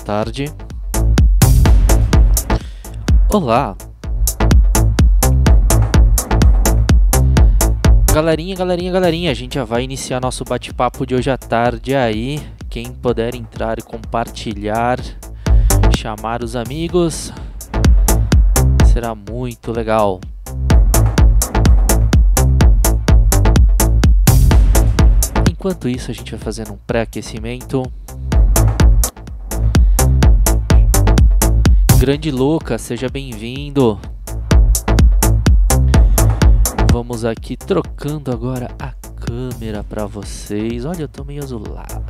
tarde. Olá. Galerinha, a gente já vai iniciar nosso bate-papo de hoje à tarde aí. Quem puder entrar e compartilhar, chamar os amigos, será muito legal. Enquanto isso, a gente vai fazendo um pré-aquecimento. Grande Lucas, seja bem-vindo. Vamos aqui trocando agora a câmera para vocês. Olha, eu tô meio azulado.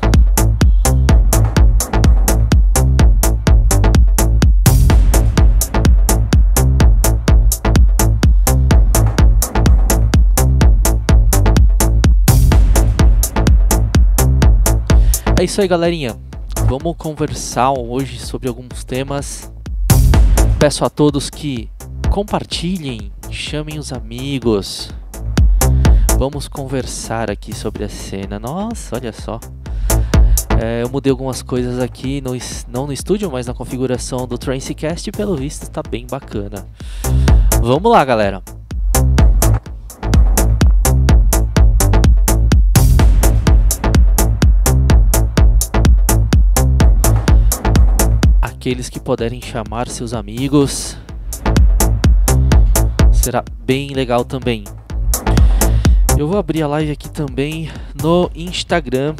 É isso aí, galerinha. Vamos conversar hoje sobre alguns temas. Peço a todos que compartilhem, chamem os amigos. Vamos conversar aqui sobre a cena. Nossa, olha só. Eu mudei algumas coisas aqui, não no estúdio, mas na configuração do Trancecast. E pelo visto tá bem bacana. Vamos lá, galera. Aqueles que puderem chamar seus amigos, será bem legal também. Eu vou abrir a live aqui também no Instagram.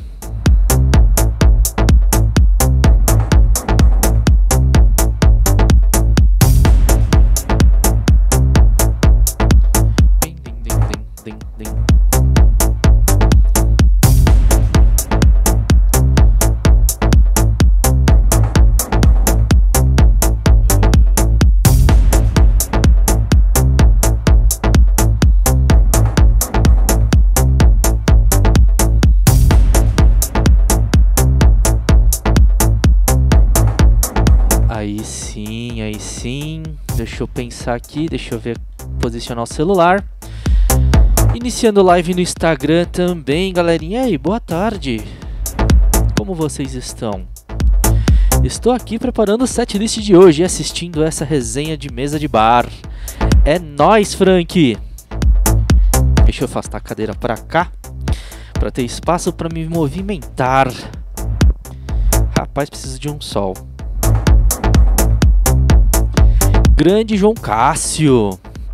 Aí sim, deixa eu pensar aqui, deixa eu ver, posicionar o celular. Iniciando live no Instagram também, galerinha. E aí, boa tarde. Como vocês estão? Estou aqui preparando o setlist de hoje e assistindo essa resenha de mesa de bar. É nóis, Frank. Deixa eu afastar a cadeira pra cá, pra ter espaço pra me movimentar. Rapaz, preciso de um sol. Grande João Cássio.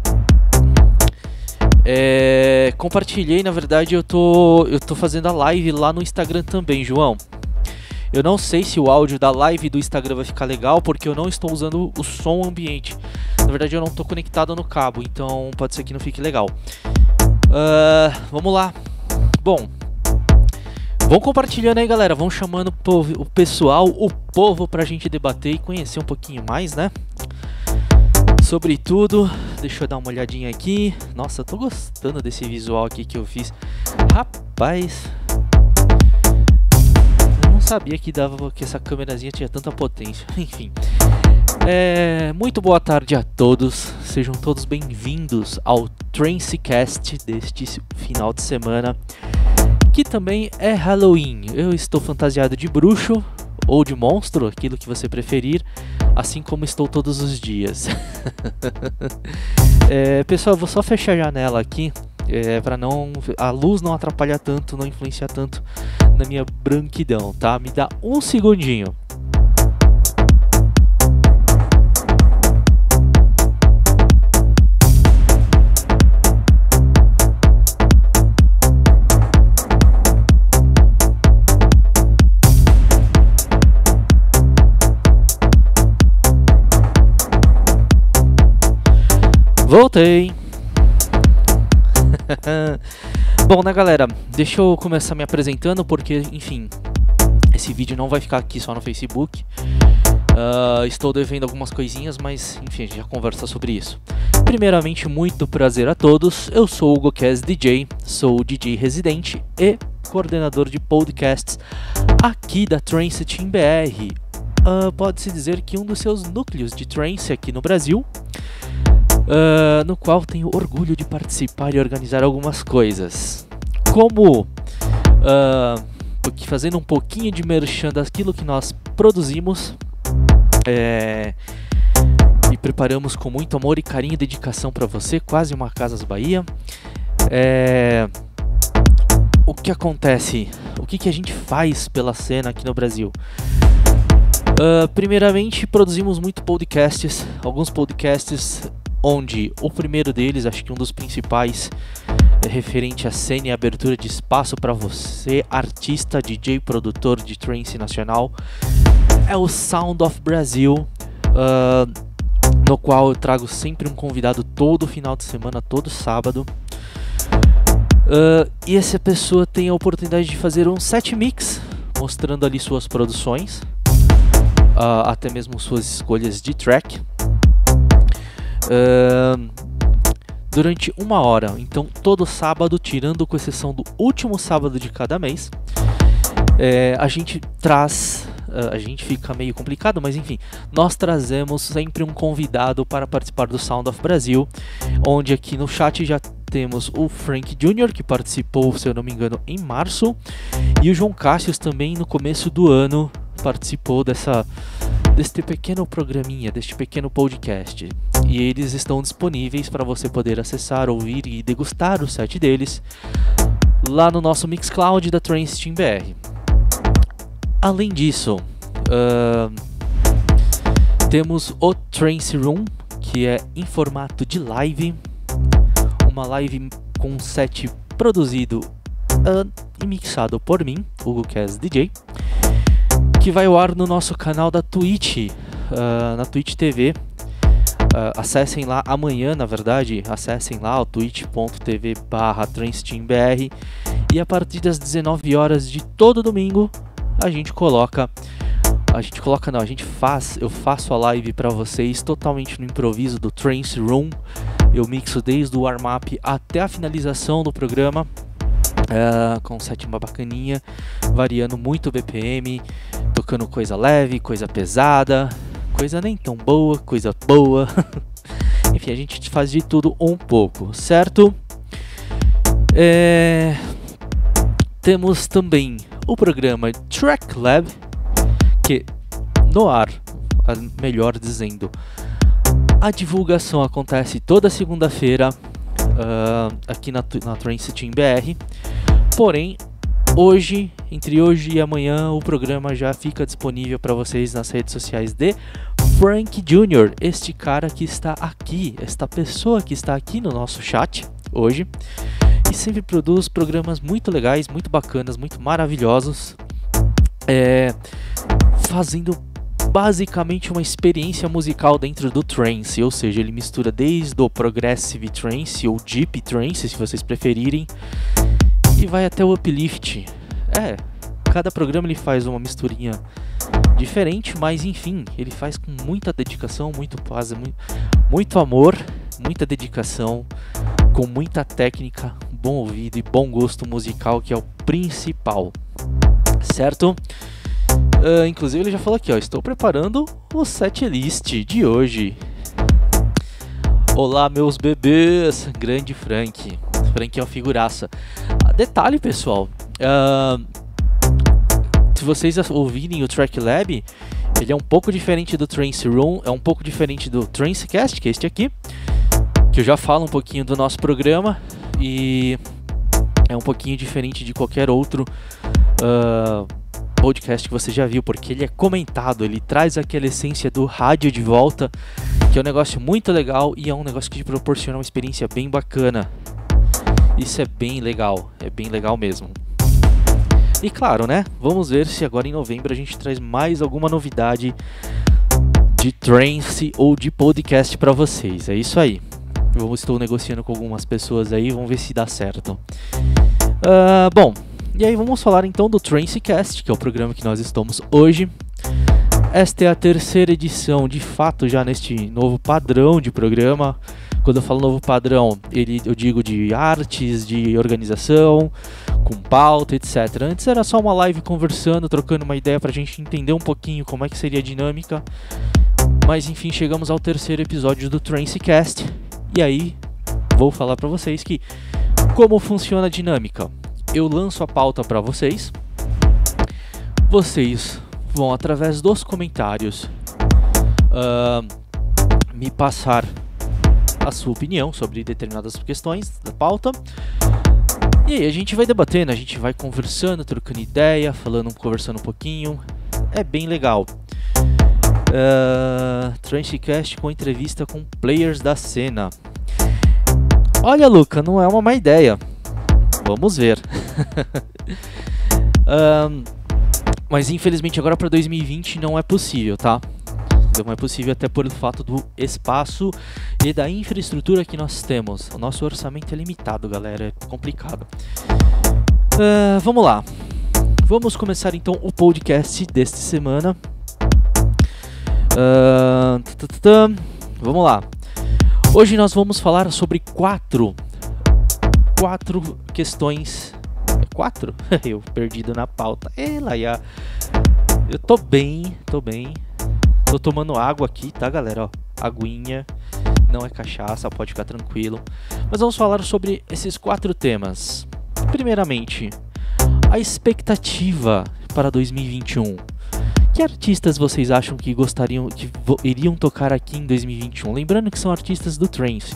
Compartilhei, na verdade eu tô fazendo a live lá no Instagram também, João. Eu não sei se o áudio da live do Instagram vai ficar legal, porque eu não estou usando o som ambiente. Na verdade eu não estou conectado no cabo, então pode ser que não fique legal. Vamos lá. Bom, vão compartilhando aí, galera. Vão chamando o pessoal, o povo, pra gente debater e conhecer um pouquinho mais, né? Sobre tudo, deixa eu dar uma olhadinha aqui. Nossa, eu tô gostando desse visual aqui que eu fiz. Rapaz, eu não sabia que essa câmerazinha tinha tanta potência. Enfim, muito boa tarde a todos. Sejam todos bem-vindos ao Trancecast deste final de semana, que também é Halloween. Eu estou fantasiado de bruxo ou de monstro, aquilo que você preferir, assim como estou todos os dias. Pessoal, eu vou só fechar a janela aqui, para a luz não atrapalhar tanto, não influenciar tanto na minha branquidão, tá? Me dá um segundinho. Voltei. Bom, né, galera, deixa eu começar me apresentando, porque, enfim, esse vídeo não vai ficar aqui só no Facebook. Estou devendo algumas coisinhas, mas, enfim, a gente já conversa sobre isso. Primeiramente, muito prazer a todos. Eu sou o GoCast DJ, sou DJ residente e coordenador de podcasts aqui da Trance Team BR. Pode-se dizer que um dos seus núcleos de trance aqui no Brasil, no qual tenho orgulho de participar e organizar algumas coisas, como fazendo um pouquinho de merchan daquilo que nós produzimos e preparamos com muito amor e carinho e dedicação para você, quase uma Casas Bahia. O que acontece? O que a gente faz pela cena aqui no Brasil? Primeiramente, produzimos muito podcasts, alguns podcasts onde o primeiro deles, acho que um dos principais, é referente à cena e abertura de espaço para você, artista, DJ, produtor de trance nacional, é o Sound of Brazil, no qual eu trago sempre um convidado todo final de semana, todo sábado. E essa pessoa tem a oportunidade de fazer um set mix, mostrando ali suas produções, até mesmo suas escolhas de track, durante 1 hora. Então todo sábado, tirando com exceção do último sábado de cada mês, a gente traz, a gente fica meio complicado, mas enfim, nós trazemos sempre um convidado para participar do Sound of Brazil, onde aqui no chat já temos o Frank Jr., que participou, se eu não me engano, em março, e o João Cassius também no começo do ano participou deste pequeno programinha, deste pequeno podcast. E eles estão disponíveis para você poder acessar, ouvir e degustar o set deles lá no nosso Mixcloud da Trance Team BR. Além disso, temos o Trance Room, que é em formato de live, uma live com um set produzido e mixado por mim, Hugo Cass DJ, que vai ao ar no nosso canal da Twitch, na Twitch TV. Acessem lá amanhã, na verdade, acessem lá o twitch.tv/TranceTeamBR, e a partir das 19 horas de todo domingo eu faço a live para vocês totalmente no improviso do Trance Room. Eu mixo desde o warm-up até a finalização do programa, com um set bacaninha, variando muito o BPM, tocando coisa leve, coisa pesada, coisa nem tão boa, coisa boa. Enfim, a gente faz de tudo um pouco, certo? Temos também o programa Track Lab, que no ar, melhor dizendo, a divulgação acontece toda segunda-feira aqui na Trance Team BR. Porém, entre hoje e amanhã, o programa já fica disponível para vocês nas redes sociais de Frank Jr., este cara que está aqui, esta pessoa que está aqui no nosso chat hoje, e sempre produz programas muito legais, muito bacanas, muito maravilhosos, fazendo basicamente uma experiência musical dentro do trance, ou seja, ele mistura desde o progressive trance ou deep trance, se vocês preferirem, e vai até o uplift. Cada programa ele faz uma misturinha diferente, mas enfim, ele faz com muita dedicação, muito amor, muita dedicação, com muita técnica, bom ouvido e bom gosto musical, que é o principal, certo? Inclusive ele já falou aqui, estou preparando o setlist de hoje. Olá, meus bebês, grande Frank. Frank é uma figuraça. Detalhe, pessoal, se vocês ouvirem o Track Lab, ele é um pouco diferente do Trance Room, é um pouco diferente do Trancecast, que é este aqui, que eu já falo um pouquinho do nosso programa, e é um pouquinho diferente de qualquer outro podcast que você já viu, porque ele é comentado, ele traz aquela essência do rádio de volta, que é um negócio muito legal e é um negócio que te proporciona uma experiência bem bacana. Isso é bem legal mesmo. E claro, né, vamos ver se agora em novembro a gente traz mais alguma novidade de trance ou de podcast para vocês. É isso aí. Eu estou negociando com algumas pessoas aí, vamos ver se dá certo. Bom, e aí vamos falar então do Trancecast, que é o programa que nós estamos hoje. Esta é a terceira edição, de fato, já neste novo padrão de programa. Quando eu falo novo padrão, eu digo de artes, de organização, com pauta, etc. Antes era só uma live conversando, trocando uma ideia pra gente entender um pouquinho como é que seria a dinâmica. Mas enfim, chegamos ao terceiro episódio do Trancecast. E aí, vou falar pra vocês que como funciona a dinâmica. Eu lanço a pauta pra vocês, vocês vão, através dos comentários, me passar a sua opinião sobre determinadas questões da pauta. E aí a gente vai debatendo, a gente vai conversando, trocando ideia, conversando um pouquinho. É bem legal. Trashcast com entrevista com players da cena. Olha, Luca, não é uma má ideia. Vamos ver. Mas infelizmente agora para 2020 não é possível, tá? Não é possível até por fato do espaço e da infraestrutura que nós temos. O nosso orçamento é limitado, galera, é complicado. Vamos lá. Vamos começar então o podcast desta semana. Vamos lá. Hoje nós vamos falar sobre quatro questões. Quatro? Eu perdido na pauta. Laia. Eu tô bem. Tô tomando água aqui, tá, galera? Ó, aguinha, não é cachaça, pode ficar tranquilo. Mas vamos falar sobre esses 4 temas. Primeiramente, a expectativa para 2021. Que artistas vocês acham que gostariam, que iriam tocar aqui em 2021? Lembrando que são artistas do trance.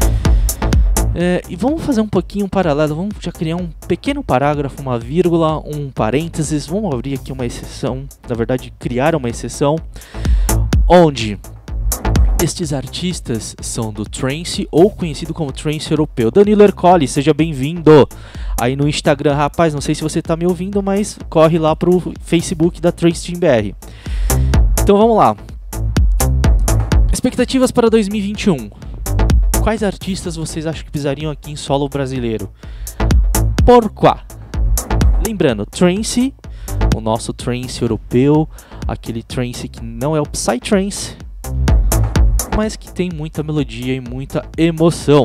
E vamos fazer um pouquinho paralelo, vamos já criar um pequeno parágrafo, uma vírgula, um parênteses. Vamos abrir aqui uma exceção, na verdade criar uma exceção, onde estes artistas são do trance ou conhecido como trance europeu. Danilo Ercole, seja bem-vindo aí no Instagram. Rapaz, não sei se você tá me ouvindo, mas corre lá pro Facebook da Trance Team BR. Então vamos lá. Expectativas para 2021. Quais artistas vocês acham que pisariam aqui em solo brasileiro? Por quá? Lembrando, trance, o nosso trance europeu, aquele trance que não é o psytrance, mas que tem muita melodia e muita emoção.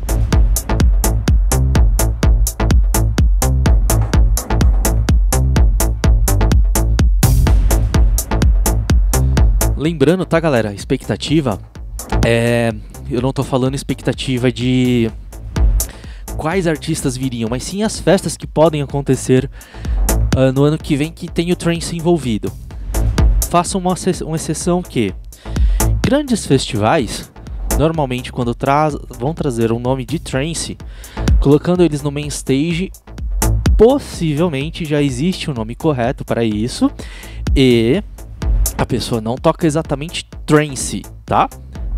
Lembrando, tá, galera? Expectativa eu não tô falando expectativa de quais artistas viriam, mas sim as festas que podem acontecer no ano que vem que tem o trance envolvido. Façam uma exceção que grandes festivais, normalmente quando vão trazer um nome de trance, colocando eles no main stage, possivelmente já existe um nome correto para isso e a pessoa não toca exatamente trance, tá?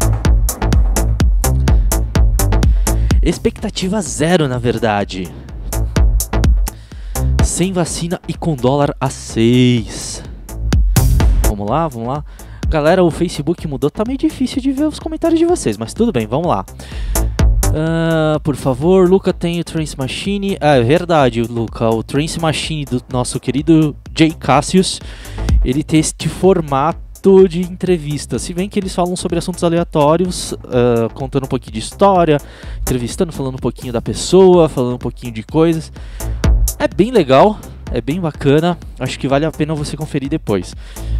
Expectativa zero, na verdade. Sem vacina e com dólar a 6. Vamos lá. Galera, o Facebook mudou, tá meio difícil de ver os comentários de vocês, mas tudo bem, vamos lá. Por favor, Luca tem o Trance Machine. É verdade, Luca, o Trance Machine do nosso querido Jay Cassius, ele tem este formato de entrevista, se bem que eles falam sobre assuntos aleatórios, contando um pouquinho de história, entrevistando, falando um pouquinho da pessoa, falando um pouquinho de coisas. É bem legal, é bem bacana, acho que vale a pena você conferir depois.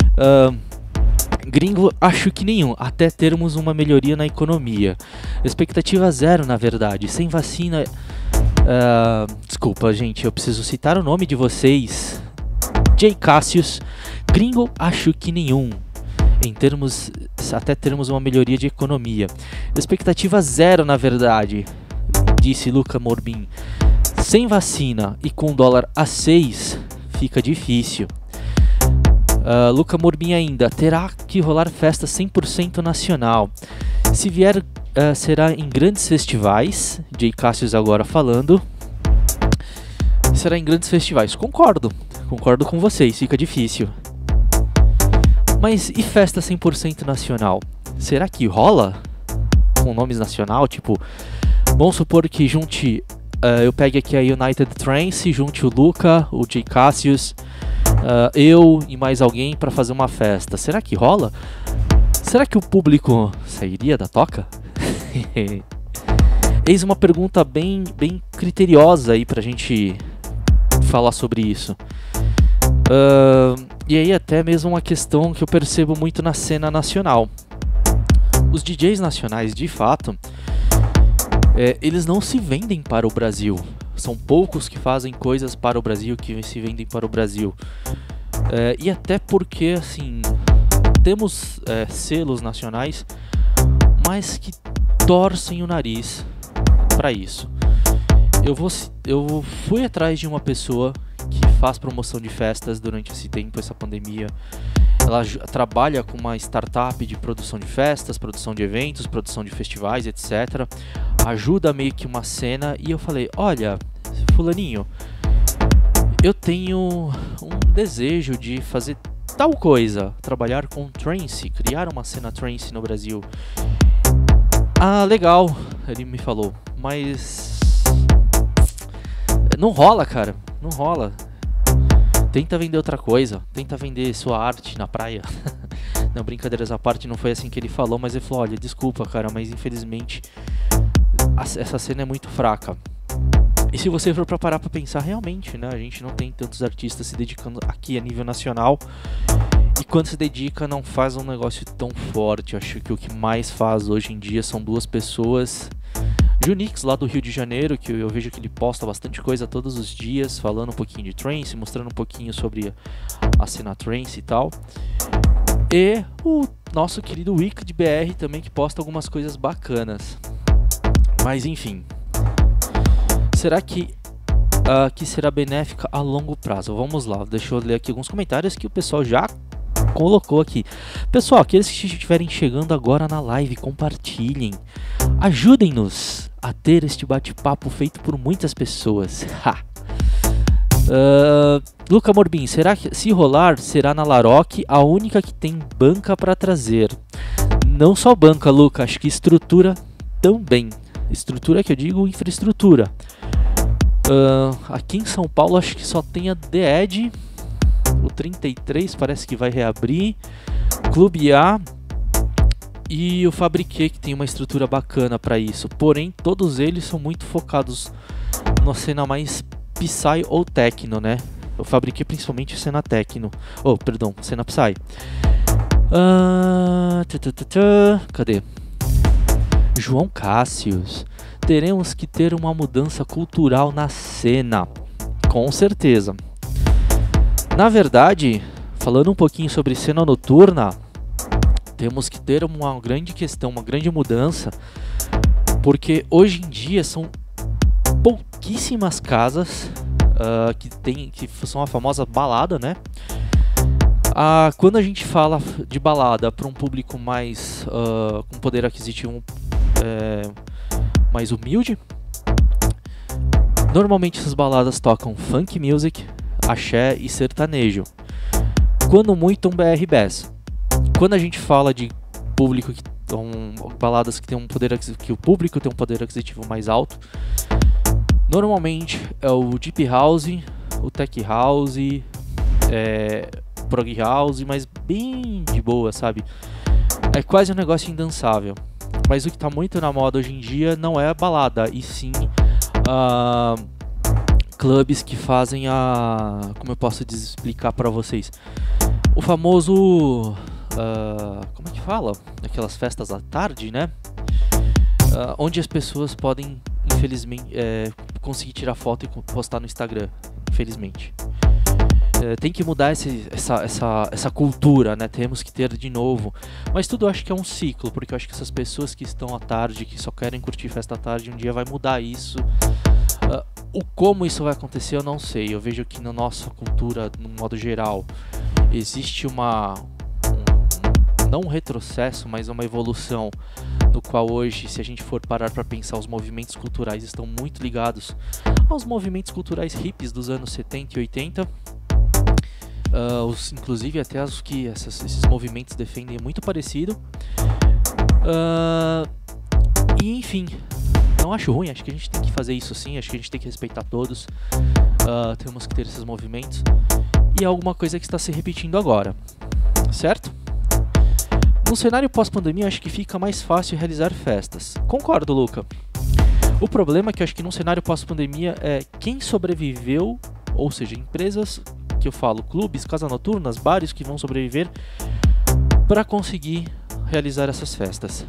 Gringo, acho que nenhum, até termos uma melhoria na economia. Expectativa zero, na verdade, sem vacina. Desculpa, gente, eu preciso citar o nome de vocês. Jay Cassius. Gringo, acho que nenhum. Em termos, até termos uma melhoria de economia. Expectativa zero, na verdade, disse Luca Morbin. Sem vacina e com dólar a 6, fica difícil. Luca Morbin ainda, terá que rolar festa 100% nacional. Se vier, será em grandes festivais. Jay Cassius agora falando. Será em grandes festivais. Concordo com vocês, fica difícil. Mas e festa 100% nacional? Será que rola? Com nomes nacional, tipo, vamos supor que junte, eu pegue aqui a United Trance, junte o Luca, o Jay Cassius, eu e mais alguém para fazer uma festa. Será que rola? Será que o público sairia da toca? Eis uma pergunta bem criteriosa aí pra gente falar sobre isso. E aí até mesmo uma questão que eu percebo muito na cena nacional. Os DJs nacionais, de fato, eles não se vendem para o Brasil. São poucos que fazem coisas para o Brasil, que se vendem para o Brasil. E até porque, assim, temos selos nacionais, mas que torcem o nariz para isso. Eu fui atrás de uma pessoa que faz promoção de festas durante esse tempo, essa pandemia. Ela trabalha com uma startup de produção de festas, produção de eventos, produção de festivais, etc. Ajuda meio que uma cena. E eu falei, olha, fulaninho, eu tenho um desejo de fazer tal coisa, trabalhar com trance, criar uma cena trance no Brasil. Ah, legal, ele me falou, mas não rola, cara, não rola. Tenta vender outra coisa, tenta vender sua arte na praia. Não, brincadeiras à parte, não foi assim que ele falou, mas ele falou, olha, desculpa, cara, mas infelizmente essa cena é muito fraca. E se você for pra parar pra pensar, realmente, né, a gente não tem tantos artistas se dedicando aqui a nível nacional. E quando se dedica, não faz um negócio tão forte. Eu acho que o que mais faz hoje em dia são duas pessoas. Junix, lá do Rio de Janeiro, que eu vejo que ele posta bastante coisa todos os dias, falando um pouquinho de trance, mostrando um pouquinho sobre a cena trance e tal. E o nosso querido Wicked BR também, que posta algumas coisas bacanas. Mas enfim, será que será benéfica a longo prazo? Vamos lá, deixa eu ler aqui alguns comentários que o pessoal já colocou aqui. Pessoal, aqueles que estiverem chegando agora na live, compartilhem, ajudem-nos a ter este bate-papo feito por muitas pessoas. Luca Morbin, será que se rolar será na Laroque, a única que tem banca para trazer? Não só banca, Luca, acho que estrutura também. Estrutura que eu digo, infraestrutura. Aqui em São Paulo acho que só tem a The Edge, o 33 parece que vai reabrir, Clube A e o Fabriquê, que tem uma estrutura bacana para isso. Porém, todos eles são muito focados na cena mais Psy ou Techno, né? O Fabriquê principalmente cena Techno. Cena Psy. Cadê? João Cássius, teremos que ter uma mudança cultural na cena, com certeza. Na verdade, falando um pouquinho sobre cena noturna, temos que ter uma grande questão, uma grande mudança, porque hoje em dia são pouquíssimas casas que são a famosa balada, né? Quando a gente fala de balada para um público mais com poder aquisitivo mais humilde, normalmente essas baladas tocam funk music, axé e sertanejo, quando muito um BR Bass. Quando a gente fala de público que baladas que tem que o público tem um poder aquisitivo mais alto, normalmente é o Deep House, o Tech House, Prog House, mas bem de boa, sabe? É quase um negócio indançável. Mas o que tá muito na moda hoje em dia não é a balada, e sim clubes que fazem como eu posso explicar pra vocês? O famoso... como é que fala? Aquelas festas à tarde, né? Onde as pessoas podem, infelizmente, conseguir tirar foto e postar no Instagram, infelizmente. Tem que mudar essa cultura, né? Temos que ter de novo. Mas tudo eu acho que é um ciclo, porque eu acho que essas pessoas que estão à tarde, que só querem curtir festa à tarde, um dia vai mudar isso. Como isso vai acontecer eu não sei. Eu vejo que na nossa cultura, no modo geral, existe não um retrocesso, mas uma evolução, no qual hoje, se a gente for parar para pensar, os movimentos culturais estão muito ligados aos movimentos culturais hippies dos anos 70 e 80. Inclusive até os que esses movimentos defendem é muito parecido. E enfim, não acho ruim, acho que a gente tem que fazer isso sim, acho que a gente tem que respeitar todos. Temos que ter esses movimentos. E é alguma coisa que está se repetindo agora, certo? No cenário pós-pandemia, acho que fica mais fácil realizar festas. Concordo, Luca. O problema é que eu acho que no cenário pós-pandemia é quem sobreviveu, ou seja, empresas que eu falo, clubes, casas noturnas, bares que vão sobreviver para conseguir realizar essas festas.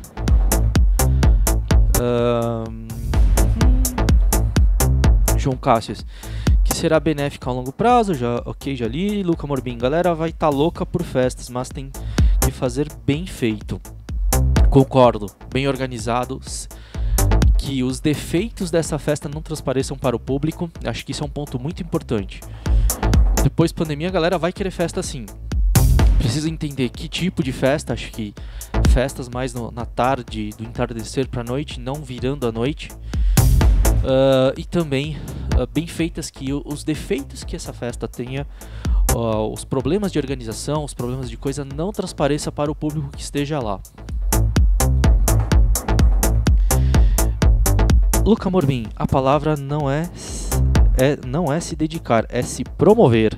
João Cássius, que será benéfica a longo prazo, já li. Luca Morbin, galera vai estar louca por festas, mas tem que fazer bem feito. Concordo, bem organizado, que os defeitos dessa festa não transpareçam para o público, acho que isso é um ponto muito importante. Depois da pandemia, a galera vai querer festa sim. Precisa entender que tipo de festa, acho que festas mais na tarde, do entardecer para a noite, não virando a noite. E também bem feitas, que os defeitos que essa festa tenha, os problemas de organização, os problemas de coisa, não transpareça para o público que esteja lá. Luca Morbin, a palavra não é se dedicar, é se promover.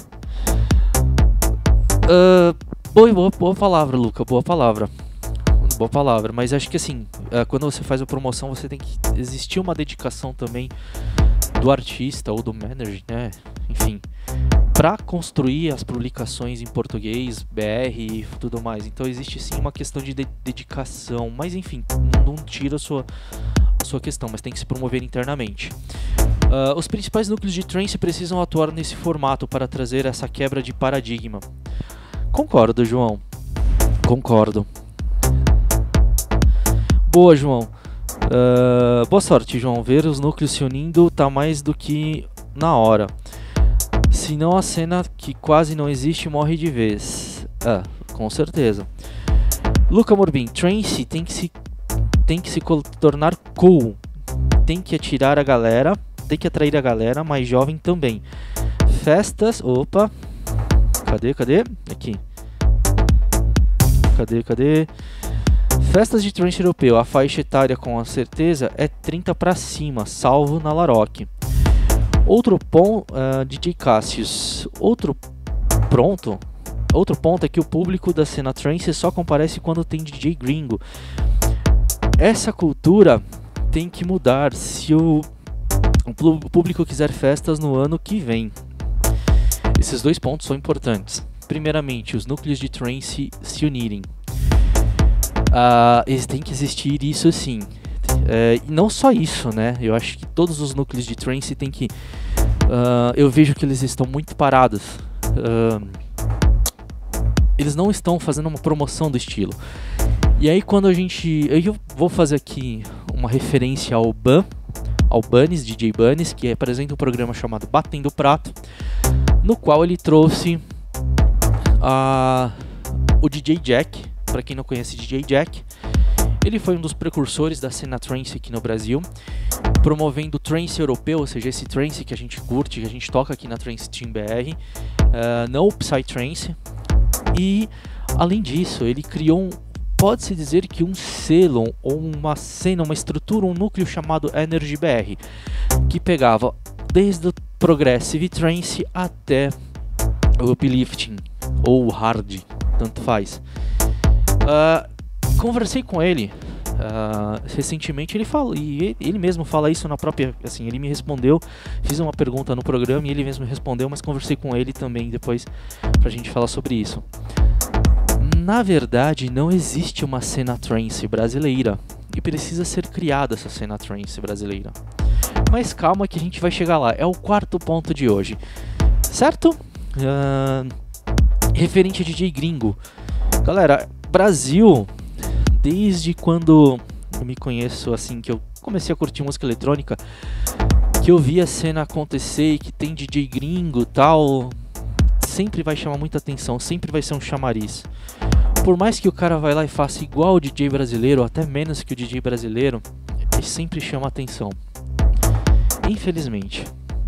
Boa palavra, Luca, boa palavra, mas acho que assim, quando você faz a promoção, você tem que existir uma dedicação também do artista ou do manager, né? Enfim, para construir as publicações em português, BR e tudo mais. Então existe sim uma questão de dedicação, mas enfim, não tira a sua questão, mas tem que se promover internamente. Os principais núcleos de trance precisam atuar nesse formato para trazer essa quebra de paradigma. Concordo, João. Concordo. Boa, João. Boa sorte, João. Ver os núcleos se unindo tá mais do que na hora. Senão a cena que quase não existe morre de vez. Com certeza. Luca Morbin, trance tem que se tornar cool. Tem que atrair a galera mais jovem também. Festas, opa. Cadê? Aqui. Cadê? Festas de trance europeu. A faixa etária com certeza é 30 para cima, salvo na Laroque. Outro ponto, DJ Cassius. Outro ponto é que o público da cena trance só comparece quando tem DJ gringo. Essa cultura tem que mudar se o público quiser festas no ano que vem. Esses dois pontos são importantes. Primeiramente, os núcleos de trance se unirem. Tem que existir isso sim. E não só isso, né? Eu acho que todos os núcleos de trance tem que... eu vejo que eles estão muito parados. Eles não estão fazendo uma promoção do estilo. E aí quando eu vou fazer aqui uma referência ao Bunnies, DJ Bunnies, que apresenta um programa chamado Batendo Prato, no qual ele trouxe o DJ Jack. Para quem não conhece DJ Jack, ele foi um dos precursores da cena trance aqui no Brasil, promovendo o trance europeu, ou seja, esse trance que a gente curte, que a gente toca aqui na Trance Team BR, não o Psytrance. E além disso, ele criou pode-se dizer que um selo, ou uma cena, uma estrutura, um núcleo chamado Energy BR, que pegava desde o Progressive Trance até o Uplifting, ou Hard, tanto faz. Conversei com ele recentemente, ele mesmo fala isso na própria, assim, ele me respondeu, fiz uma pergunta no programa e ele mesmo me respondeu, mas conversei com ele também depois pra gente falar sobre isso. Na verdade, não existe uma cena trance brasileira e precisa ser criada essa cena trance brasileira. Mas calma que a gente vai chegar lá, é o quarto ponto de hoje, certo? Referente a DJ gringo, galera, Brasil, desde quando eu me conheço, assim, que eu comecei a curtir música eletrônica, que eu vi a cena acontecer e que tem DJ gringo e tal, sempre vai chamar muita atenção, sempre vai ser um chamariz. Por mais que o cara vai lá e faça igual o DJ brasileiro, ou até menos que o DJ brasileiro, ele sempre chama atenção. Infelizmente.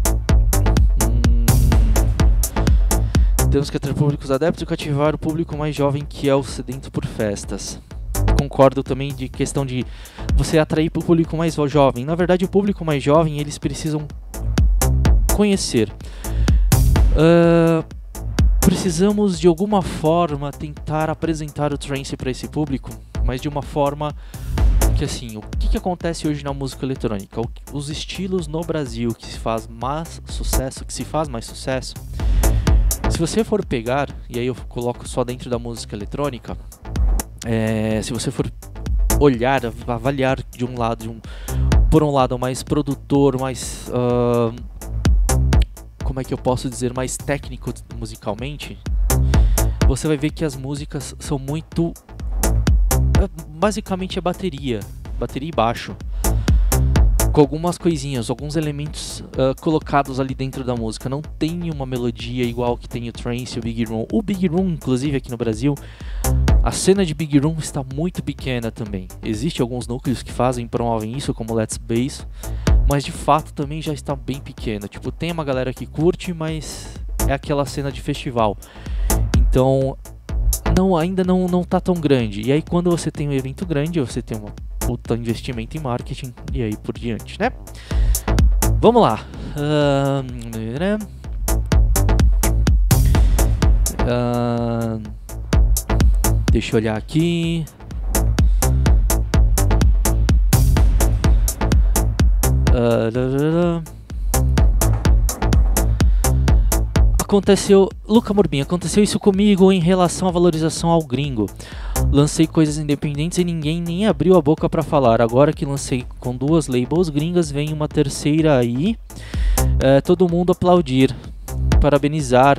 Temos que atrair públicos adeptos e cativar o público mais jovem, que é o sedento por festas. Concordo também de questão de você atrair para o público mais jovem. Na verdade, o público mais jovem, eles precisam conhecer. Precisamos de alguma forma tentar apresentar o trance para esse público, mas de uma forma que, assim, o que acontece hoje na música eletrônica? Os estilos no Brasil que se faz mais sucesso, se você for pegar, e aí eu coloco só dentro da música eletrônica, se você for olhar, avaliar de um lado, por um lado mais produtor, mais como é que eu posso dizer, mais técnico musicalmente, você vai ver que as músicas são muito... basicamente é bateria e baixo, com algumas coisinhas, alguns elementos colocados ali dentro da música. Não tem uma melodia igual que tem o trance e o Big Room. O Big Room, inclusive aqui no Brasil, a cena de Big Room está muito pequena também. Existem alguns núcleos que promovem isso, como Let's Bass, mas de fato também já está bem pequena. Tipo, tem uma galera que curte, mas é aquela cena de festival. Então, ainda não tá tão grande. E aí quando você tem um evento grande, você tem um puta investimento em marketing e aí por diante, né? Vamos lá. Deixa eu olhar aqui. Aconteceu, Luca Morbin, aconteceu isso comigo em relação à valorização ao gringo. Lancei coisas independentes e ninguém nem abriu a boca pra falar. Agora que lancei com 2 labels gringas, vem uma terceira aí. Todo mundo aplaudir, parabenizar.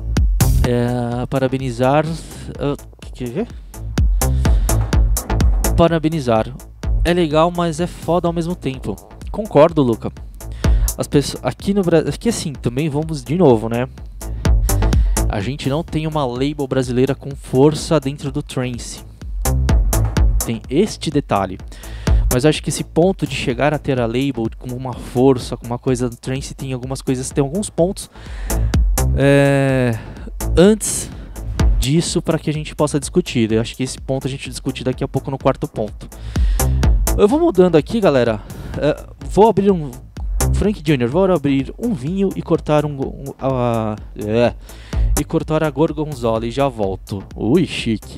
Quer ver? Parabenizar. É legal, mas é foda ao mesmo tempo. Concordo, Luca. As pessoas aqui no Brasil, aqui assim, também vamos de novo, né? A gente não tem uma label brasileira com força dentro do trance. Tem este detalhe. Mas acho que esse ponto de chegar a ter a label com uma força, com uma coisa do trance, tem alguns pontos antes disso para que a gente possa discutir. Eu acho que esse ponto a gente discute daqui a pouco no 4º ponto. Eu vou mudando aqui, galera. Vou abrir um Frank Jr., vou abrir um vinho e cortar cortar a gorgonzola e já volto. Ui, chique.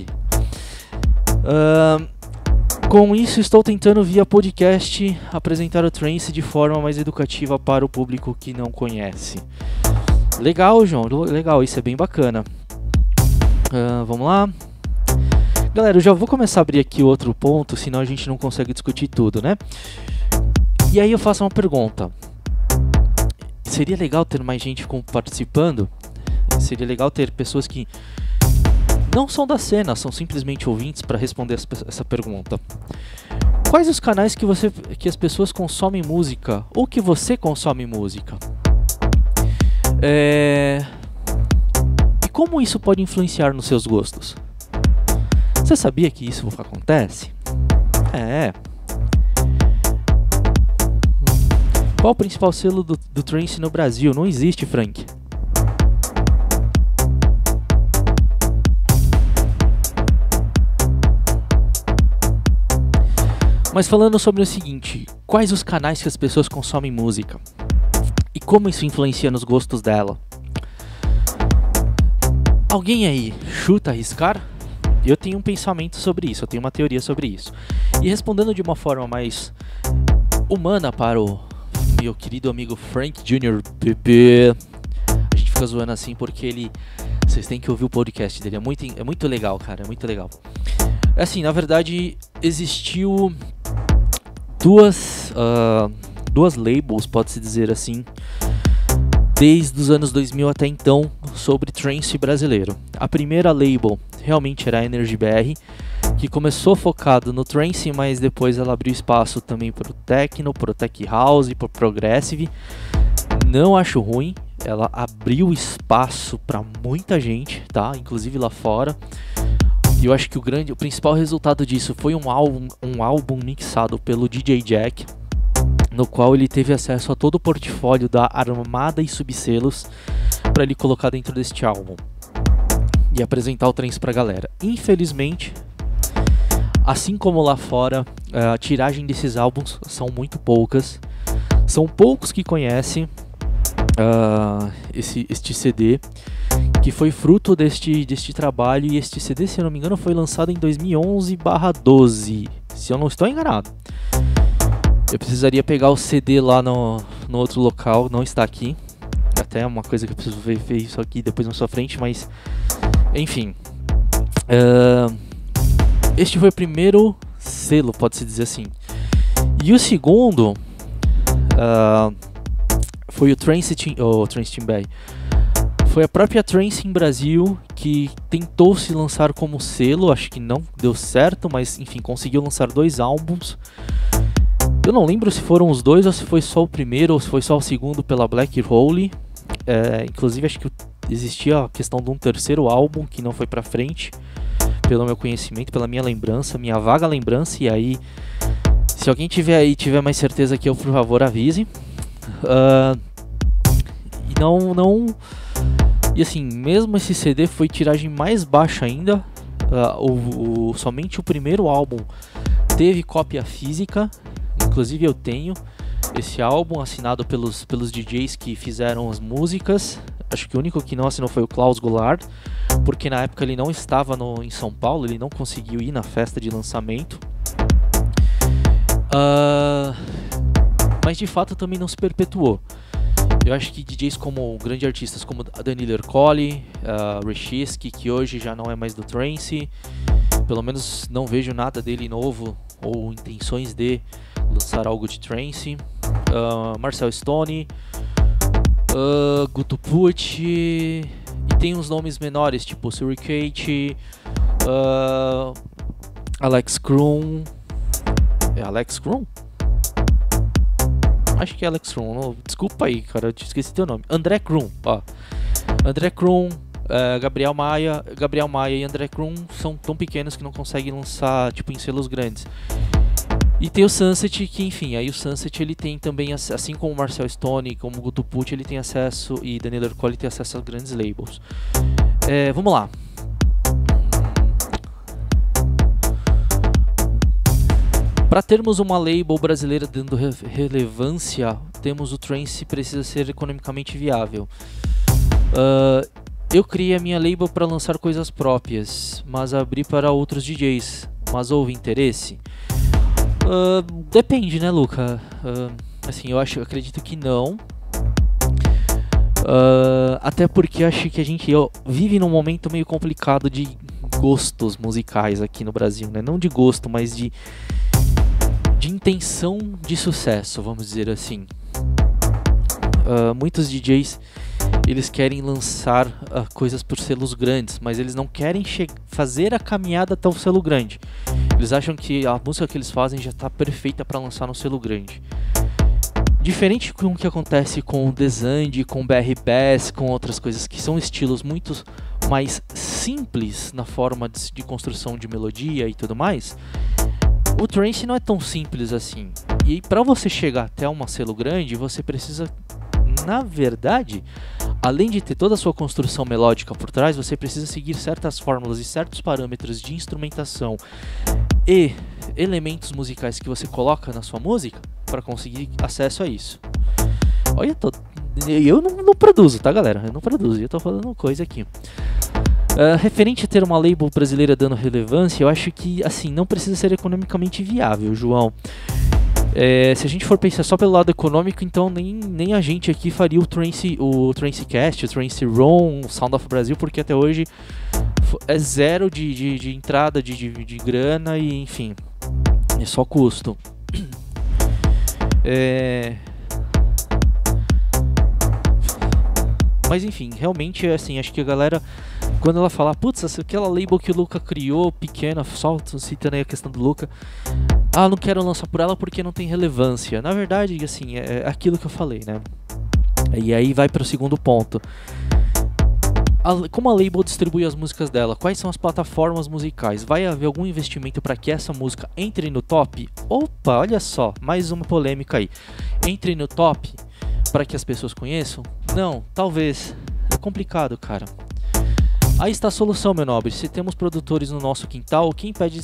Com isso, estou tentando via podcast apresentar o trance de forma mais educativa para o público que não conhece. Legal, João, legal, isso é bem bacana. Vamos lá. Galera, eu já vou começar a abrir aqui outro ponto, senão a gente não consegue discutir tudo, né? E aí eu faço uma pergunta. Seria legal ter mais gente participando? Seria legal ter pessoas que não são da cena, são simplesmente ouvintes para responder essa pergunta. Quais os canais que as pessoas consomem música ou que você consome música? E como isso pode influenciar nos seus gostos? Você sabia que isso acontece? Qual o principal selo do trance no Brasil? Não existe, Frank. Mas falando sobre o seguinte, quais os canais que as pessoas consomem música? E como isso influencia nos gostos dela? Alguém aí chuta arriscar? Eu tenho um pensamento sobre isso, eu tenho uma teoria sobre isso. E respondendo de uma forma mais humana para o meu querido amigo Frank Jr. Bebê. A gente fica zoando assim porque vocês têm que ouvir o podcast dele, é muito legal, cara, é muito legal. Assim, na verdade, existiu duas labels, pode-se dizer assim, desde os anos 2000 até então, sobre trance brasileiro. A primeira label realmente era a Energy BR, que começou focado no trance, mas depois ela abriu espaço também para o techno, para o tech house, para o progressive. Não acho ruim, ela abriu espaço para muita gente, tá? Inclusive lá fora. E eu acho que o principal resultado disso foi um álbum mixado pelo DJ Jack, no qual ele teve acesso a todo o portfólio da Armada e Subselos para ele colocar dentro deste álbum e apresentar o trance pra galera. Infelizmente, assim como lá fora, a tiragem desses álbuns são muito poucas. São poucos que conhecem este CD, que foi fruto deste trabalho. E este CD, se eu não me engano, foi lançado em 2011/12, se eu não estou enganado. Eu precisaria pegar o CD lá no outro local, não está aqui. Até uma coisa que eu preciso ver isso aqui depois na sua frente, mas enfim. Este foi o primeiro selo, pode-se dizer assim. E o segundo foi o Trance Team Bay. Foi a própria Trance em Brasil que tentou se lançar como selo, acho que não deu certo, mas enfim, conseguiu lançar 2 álbuns. Eu não lembro se foram os 2 ou se foi só o primeiro ou se foi só o segundo pela Black Hole. Inclusive acho que existia a questão de um terceiro álbum que não foi pra frente, pelo meu conhecimento, pela minha lembrança, minha vaga lembrança. E aí, se alguém tiver aí, tiver mais certeza que eu, por favor, avise. E assim, mesmo esse CD foi tiragem mais baixa ainda. Somente o primeiro álbum teve cópia física. Inclusive eu tenho esse álbum assinado pelos DJs que fizeram as músicas. Acho que o único que não assinou foi o Klaus Goulart, porque na época ele não estava em São Paulo, ele não conseguiu ir na festa de lançamento. Mas de fato também não se perpetuou. Eu acho que DJs como grandes artistas como Daniel Ercole, Reshiski, que hoje já não é mais do Trance, pelo menos não vejo nada dele novo ou intenções de lançar algo de Trance. Marcel Stone, Guto Pucci, e tem uns nomes menores tipo Suricate, Alex Kroon. É Alex Kroon? Acho que é Alex Kroon, desculpa aí, cara, eu esqueci teu nome. André Kroon, ó. André Kroon, Gabriel Maia e André Kroon são tão pequenos que não conseguem lançar tipo em selos grandes. E tem o Sunset, que enfim, aí o Sunset ele tem também, assim como o Marcel Stone, como o Guto Pucci, ele tem acesso, e Daniel Ercole tem acesso a grandes labels. Vamos lá. Para termos uma label brasileira dando relevância, temos o Trance precisa ser economicamente viável. Eu criei a minha label para lançar coisas próprias, mas abri para outros DJs. Mas houve interesse? Depende, né, Luca? Assim, eu acredito que não. Até porque eu acho que a gente vive num momento meio complicado de gostos musicais aqui no Brasil, né? Não de gosto, mas de intenção de sucesso, vamos dizer assim. Muitos DJs eles querem lançar coisas por selos grandes, mas eles não querem fazer a caminhada até o selo grande. Eles acham que a música que eles fazem já está perfeita para lançar no selo grande. Diferente com o que acontece com o Desand, com o BR Bass, com outras coisas que são estilos muito mais simples na forma de construção de melodia e tudo mais. O Trance não é tão simples assim. E para você chegar até uma selo grande, você precisa, na verdade, além de ter toda a sua construção melódica por trás, você precisa seguir certas fórmulas e certos parâmetros de instrumentação e elementos musicais que você coloca na sua música para conseguir acesso a isso. Olha, eu não produzo, tá, galera? Eu não produzo, eu tô falando coisa aqui. Referente a ter uma label brasileira dando relevância, eu acho que, assim, não precisa ser economicamente viável, João. Se a gente for pensar só pelo lado econômico, então nem a gente aqui faria o Trancecast, o Trance ROM, o Sound of Brasil, porque até hoje é zero de entrada de grana e, enfim, é só custo. Mas enfim, realmente, assim, acho que a galera, quando ela fala, putz, aquela label que o Luca criou, pequena, só citando aí a questão do Luca, não quero lançar por ela porque não tem relevância. Na verdade, assim, é aquilo que eu falei, né? E aí vai para o segundo ponto. Como a label distribui as músicas dela? Quais são as plataformas musicais? Vai haver algum investimento para que essa música entre no top? Opa, olha só, mais uma polêmica aí. Entre no top para que as pessoas conheçam? Não, talvez. É complicado, cara. Aí está a solução, meu nobre. Se temos produtores no nosso quintal, quem impede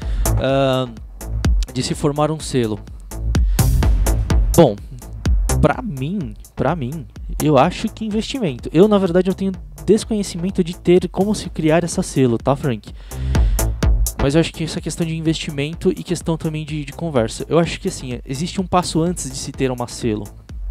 de se formar um selo? Bom, pra mim, eu acho que investimento. Eu, na verdade, eu tenho desconhecimento de ter como se criar essa selo, tá, Frank? Mas eu acho que essa questão de investimento e questão também de conversa. Eu acho que, assim, existe um passo antes de se ter uma selo.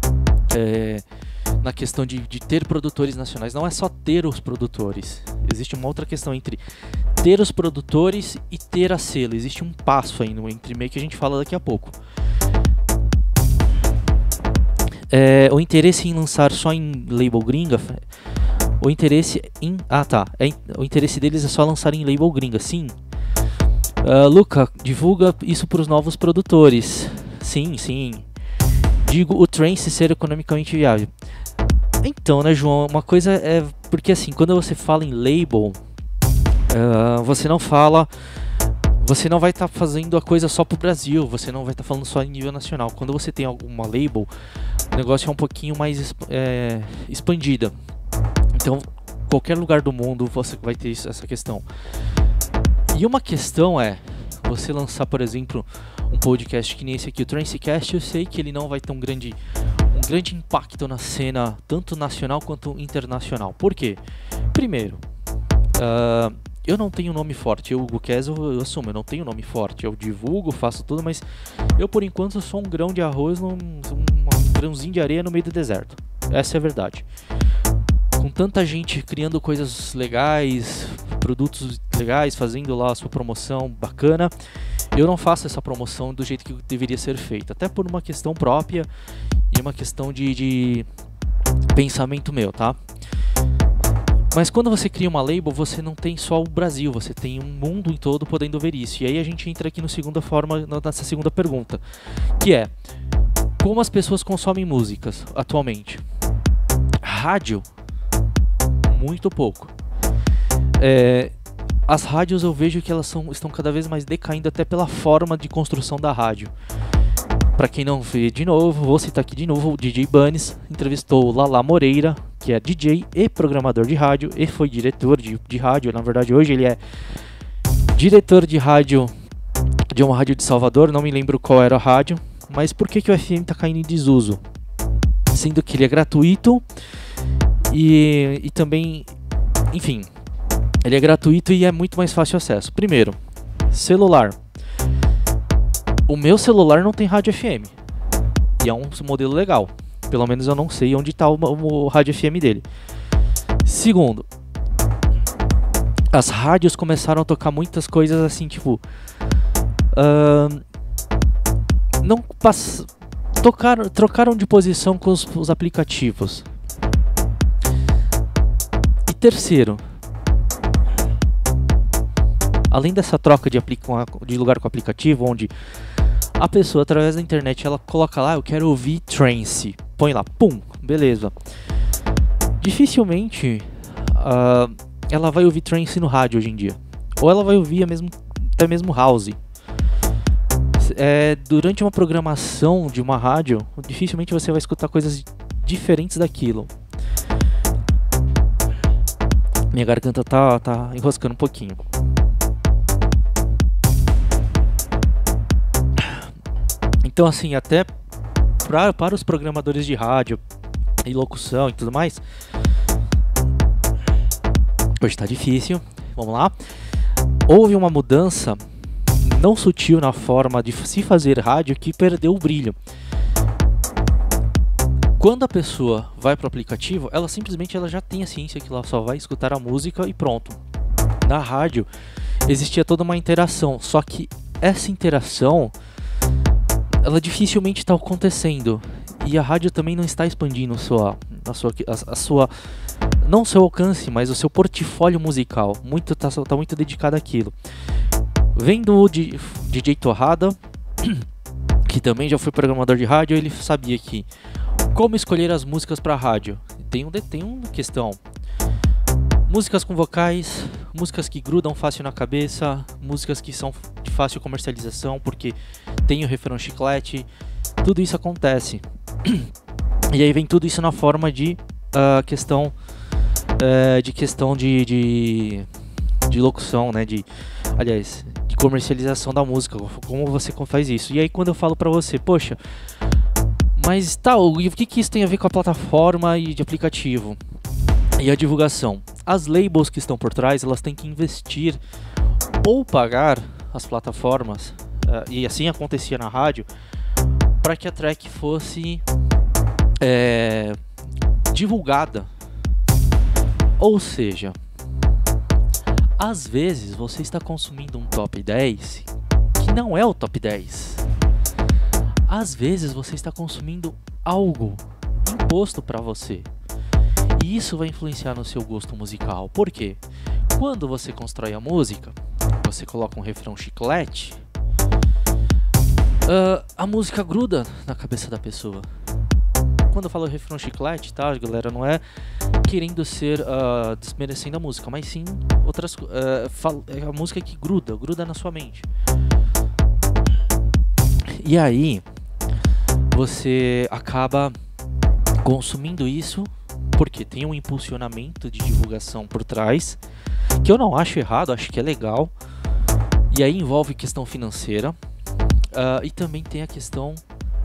Na questão de ter produtores nacionais. Não é só ter os produtores. Existe uma outra questão entre ter os produtores e ter a selo. Existe um passo aí no entre meio que a gente fala daqui a pouco. o interesse em lançar só em label gringa, o interesse em... o interesse deles é só lançar em label gringa, sim. Luca, divulga isso para os novos produtores. Sim. Digo o trance ser economicamente viável. Então, né, João, uma coisa é... Porque assim, quando você fala em label, você não vai estar fazendo a coisa só pro Brasil, você não vai estar falando só em nível nacional. Quando você tem alguma label, o negócio é um pouquinho mais expandida. Então, qualquer lugar do mundo você vai ter essa questão. E uma questão é você lançar, por exemplo, um podcast que nem esse aqui, o Trancecast. Eu sei que ele não vai ter um grande impacto na cena, tanto nacional quanto internacional. Por quê? Primeiro, eu não tenho nome forte. O Guquez, eu assumo, eu não tenho nome forte. Eu divulgo, faço tudo, mas eu por enquanto sou um grão de arroz, um grãozinho de areia no meio do deserto. Essa é a verdade. Com tanta gente criando coisas legais, produtos legais, fazendo lá a sua promoção bacana, eu não faço essa promoção do jeito que deveria ser feita. Até por uma questão própria e uma questão de pensamento meu, tá? Mas quando você cria uma label, você não tem só o Brasil, você tem um mundo todo podendo ver isso. E aí a gente entra aqui nessa segunda pergunta, que é: como as pessoas consomem músicas atualmente? Rádio, muito pouco. As rádios eu vejo que elas estão cada vez mais decaindo, até pela forma de construção da rádio. Pra quem não vê, de novo, vou citar aqui de novo, o DJ Bunnies entrevistou o Lala Moreira, que é DJ e programador de rádio, e foi diretor de rádio. Na verdade, hoje ele é diretor de rádio de uma rádio de Salvador, não me lembro qual era a rádio. Mas por que o FM tá caindo em desuso? Sendo que ele é gratuito e também, enfim, ele é gratuito e é muito mais fácil acesso. Primeiro, celular. O meu celular não tem rádio FM. E é um modelo legal. Pelo menos eu não sei onde está o rádio FM dele. Segundo, as rádios começaram a tocar muitas coisas assim, tipo... trocaram de posição com os aplicativos. E terceiro, além dessa troca de lugar com o aplicativo, onde a pessoa, através da internet, ela coloca lá: eu quero ouvir trance, põe lá, pum, beleza. Dificilmente ela vai ouvir trance no rádio hoje em dia, ou ela vai ouvir até mesmo house. Durante uma programação de uma rádio, dificilmente você vai escutar coisas diferentes daquilo. Minha garganta tá enroscando um pouquinho. Então, assim, até para os programadores de rádio e locução e tudo mais, hoje tá difícil. Vamos lá. Houve uma mudança não sutil na forma de se fazer rádio que perdeu o brilho. Quando a pessoa vai para o aplicativo, ela simplesmente já tem a ciência que ela só vai escutar a música e pronto. Na rádio existia toda uma interação, só que essa interação ela dificilmente está acontecendo, e a rádio também não está expandindo a sua não o seu alcance, mas o seu portfólio musical. Tá muito dedicado àquilo. Vendo o DJ Torrada, que também já foi programador de rádio, ele sabia que como escolher as músicas para rádio. Tem uma questão: músicas com vocais, músicas que grudam fácil na cabeça, músicas que são de fácil comercialização porque tem o refrão chiclete. Tudo isso acontece. E aí vem tudo isso na forma de questão de locução, né? Aliás, de comercialização da música. Como você faz isso? E aí quando eu falo pra você: poxa, mas e o que isso tem a ver com a plataforma e de aplicativo? E a divulgação? As labels que estão por trás, elas têm que investir ou pagar as plataformas, e assim acontecia na rádio, para que a track fosse divulgada. Ou seja, às vezes você está consumindo um top 10 que não é o top 10. Às vezes você está consumindo algo imposto para você. E isso vai influenciar no seu gosto musical. Por quê? Quando você constrói a música, você coloca um refrão chiclete, a música gruda na cabeça da pessoa. Quando eu falo refrão chiclete, tá, galera, não é querendo ser desmerecendo a música, mas sim outras é a música que gruda na sua mente. E aí você acaba consumindo isso porque tem um impulsionamento de divulgação por trás, que eu não acho errado, acho que é legal. E aí envolve questão financeira, e também tem a questão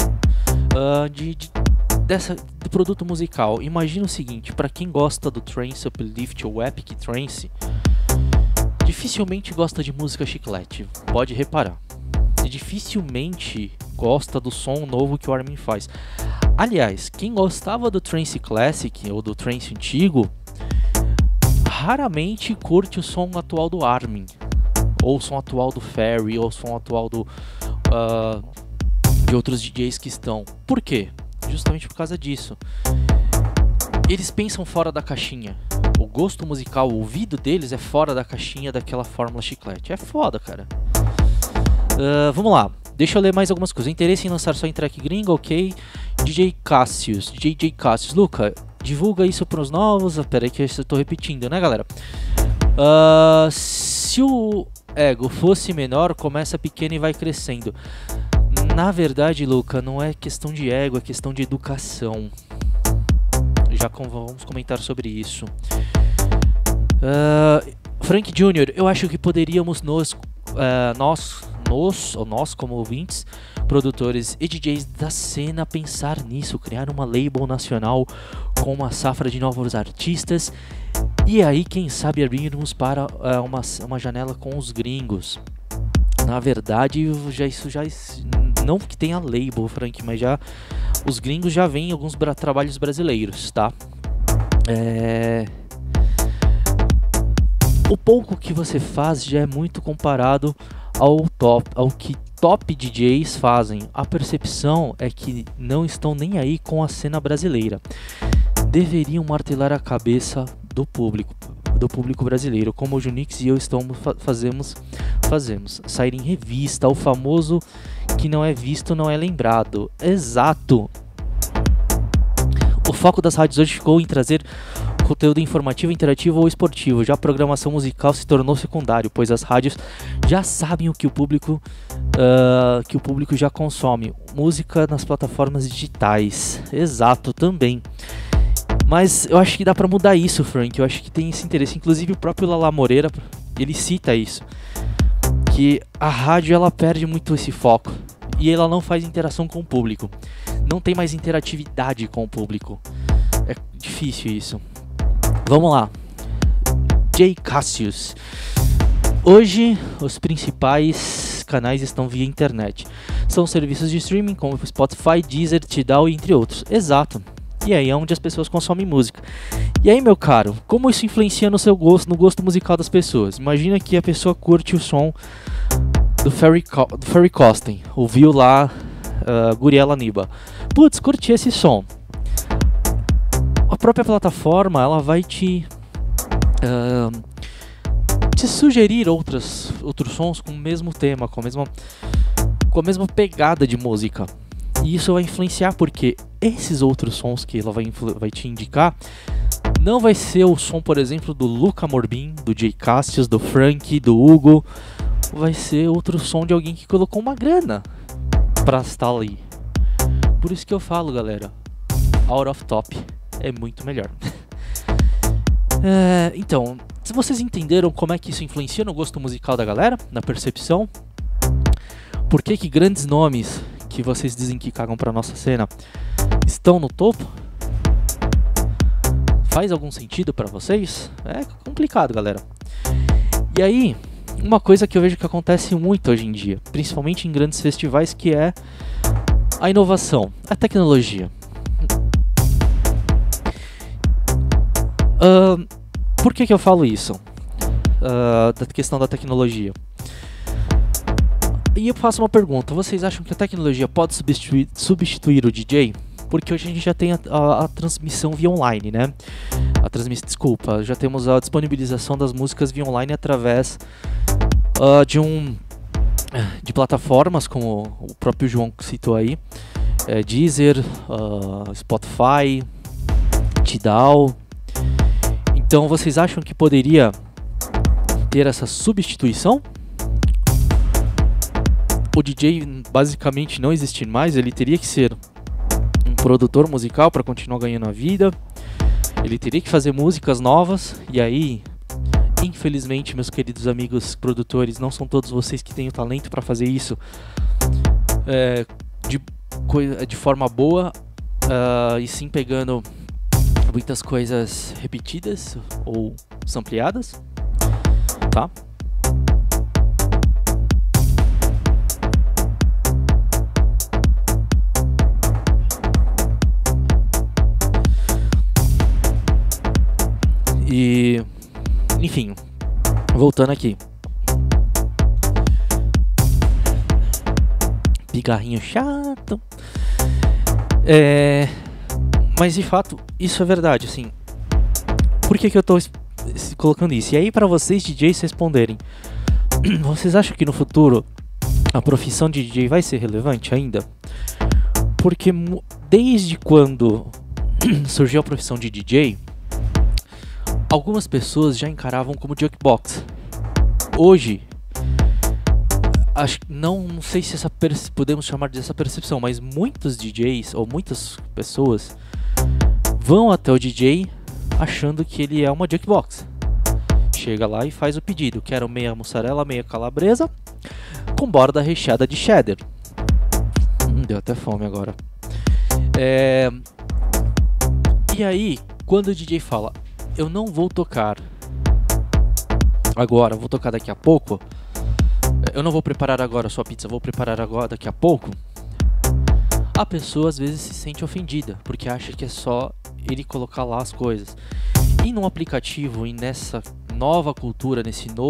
do produto musical. Imagina o seguinte, para quem gosta do Trance, Uplift ou Epic Trance, dificilmente gosta de música chiclete, pode reparar. E dificilmente gosta do som novo que o Armin faz. Aliás, quem gostava do Trance Classic ou do Trance antigo, raramente curte o som atual do Armin, ou o som atual do Ferry, ou o som atual de outros DJs que estão. Por quê? Justamente por causa disso. Eles pensam fora da caixinha. O gosto musical, o ouvido deles é fora da caixinha daquela fórmula chiclete. É foda, cara. Vamos lá. Deixa eu ler mais algumas coisas. Interesse em lançar só em track gringa, ok. DJ Cassius. Luca, divulga isso pros novos. Pera aí que eu tô repetindo, né, galera? Se o ego fosse menor, começa pequeno e vai crescendo. Na verdade, Luca, não é questão de ego, é questão de educação. Vamos comentar sobre isso. Frank Jr., eu acho que poderíamos nós como ouvintes, produtores e DJs da cena, pensar nisso, criar uma label nacional com uma safra de novos artistas e aí, quem sabe, abrirmos para uma janela com os gringos. Na verdade, não que tenha label, Frank, mas já os gringos já vêm alguns trabalhos brasileiros, tá? O pouco que você faz já é muito comparado ao que top DJs fazem. A percepção é que não estão nem aí com a cena brasileira. Deveriam martelar a cabeça do público brasileiro, como o Junix e eu fazemos. Sair em revista, o famoso que não é visto não é lembrado. Exato. O foco das rádios hoje ficou em trazer conteúdo informativo, interativo ou esportivo. Já a programação musical se tornou secundário, pois as rádios já sabem o que o público já consome. Música nas plataformas digitais. Exato, também. Mas eu acho que dá pra mudar isso, Frank. Eu acho que tem esse interesse. Inclusive o próprio Lala Moreira, ele cita isso, que a rádio ela perde muito esse foco e ela não faz interação com o público. Não tem mais interatividade com o público. É difícil isso. Vamos lá. J. Cassius. Hoje os principais canais estão via internet. São serviços de streaming como Spotify, Deezer, Tidal e entre outros. Exato. E aí é onde as pessoas consomem música. E aí, meu caro, como isso influencia no seu gosto, no gosto musical das pessoas? Imagina que a pessoa curte o som do Ferry Costin, ouviu lá Guriela Niba. Putz, curti esse som. A própria plataforma, ela vai te sugerir outros sons com o mesmo tema, com a mesma pegada de música. E isso vai influenciar porque esses outros sons que ela vai te indicar não vai ser o som, por exemplo, do Luca Morbin, do J. Cassius, do Frank, do Hugo. Vai ser outro som de alguém que colocou uma grana pra estar ali. Por isso que eu falo, galera, out of top é muito melhor. Então, se vocês entenderam como é que isso influencia no gosto musical da galera, na percepção, por que grandes nomes que vocês dizem que cagam pra nossa cena estão no topo? Faz algum sentido pra vocês? É complicado, galera. E aí, uma coisa que eu vejo que acontece muito hoje em dia, principalmente em grandes festivais, que é a inovação, a tecnologia. Por que eu falo isso? Da questão da tecnologia. E eu faço uma pergunta: vocês acham que a tecnologia pode substituir o DJ? porque hoje a gente já tem a transmissão via online, né? Desculpa, já temos a disponibilização das músicas via online através de plataformas como o próprio João citou aí, Deezer, Spotify, Tidal. Então vocês acham que poderia ter essa substituição? O DJ basicamente não existir mais, ele teria que ser um produtor musical para continuar ganhando a vida, ele teria que fazer músicas novas, e aí, infelizmente, meus queridos amigos produtores, não são todos vocês que têm o talento para fazer isso de forma boa, e sim pegando muitas coisas repetidas ou sampleadas, tá? E, enfim, voltando aqui. Pigarrinho chato. Mas de fato, isso é verdade, assim. Por que eu tô colocando isso? E aí, pra vocês DJs responderem, vocês acham que no futuro a profissão de DJ vai ser relevante ainda? Porque desde quando surgiu a profissão de DJ, algumas pessoas já encaravam como jukebox. Hoje, não sei se podemos chamar dessa percepção, mas muitos DJs ou muitas pessoas vão até o DJ achando que ele é uma jukebox. Chega lá e faz o pedido: quero meia mussarela, meia calabresa, com borda recheada de cheddar. Deu até fome agora. E aí, quando o DJ fala: eu não vou tocar agora, vou tocar daqui a pouco, eu não vou preparar agora a sua pizza, vou preparar agora daqui a pouco, a pessoa às vezes se sente ofendida, porque acha que é só ele colocar lá as coisas. E num aplicativo, e nessa nova cultura,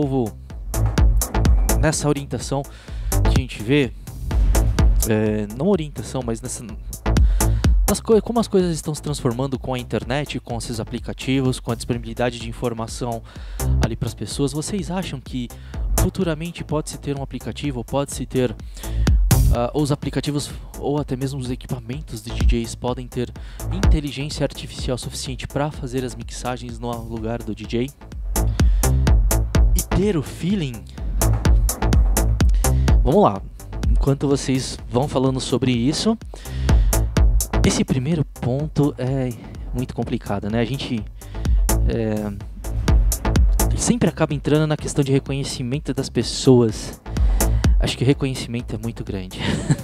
nessa orientação que a gente vê, não orientação, mas como as coisas estão se transformando com a internet, com esses aplicativos, com a disponibilidade de informação ali para as pessoas, vocês acham que futuramente pode-se ter um aplicativo, pode-se ter os aplicativos ou até mesmo os equipamentos de DJs podem ter inteligência artificial suficiente para fazer as mixagens no lugar do DJ? E ter o feeling? Vamos lá, enquanto vocês vão falando sobre isso, esse primeiro ponto é muito complicado, né? A gente sempre acaba entrando na questão de reconhecimento das pessoas. Acho que o reconhecimento é muito grande.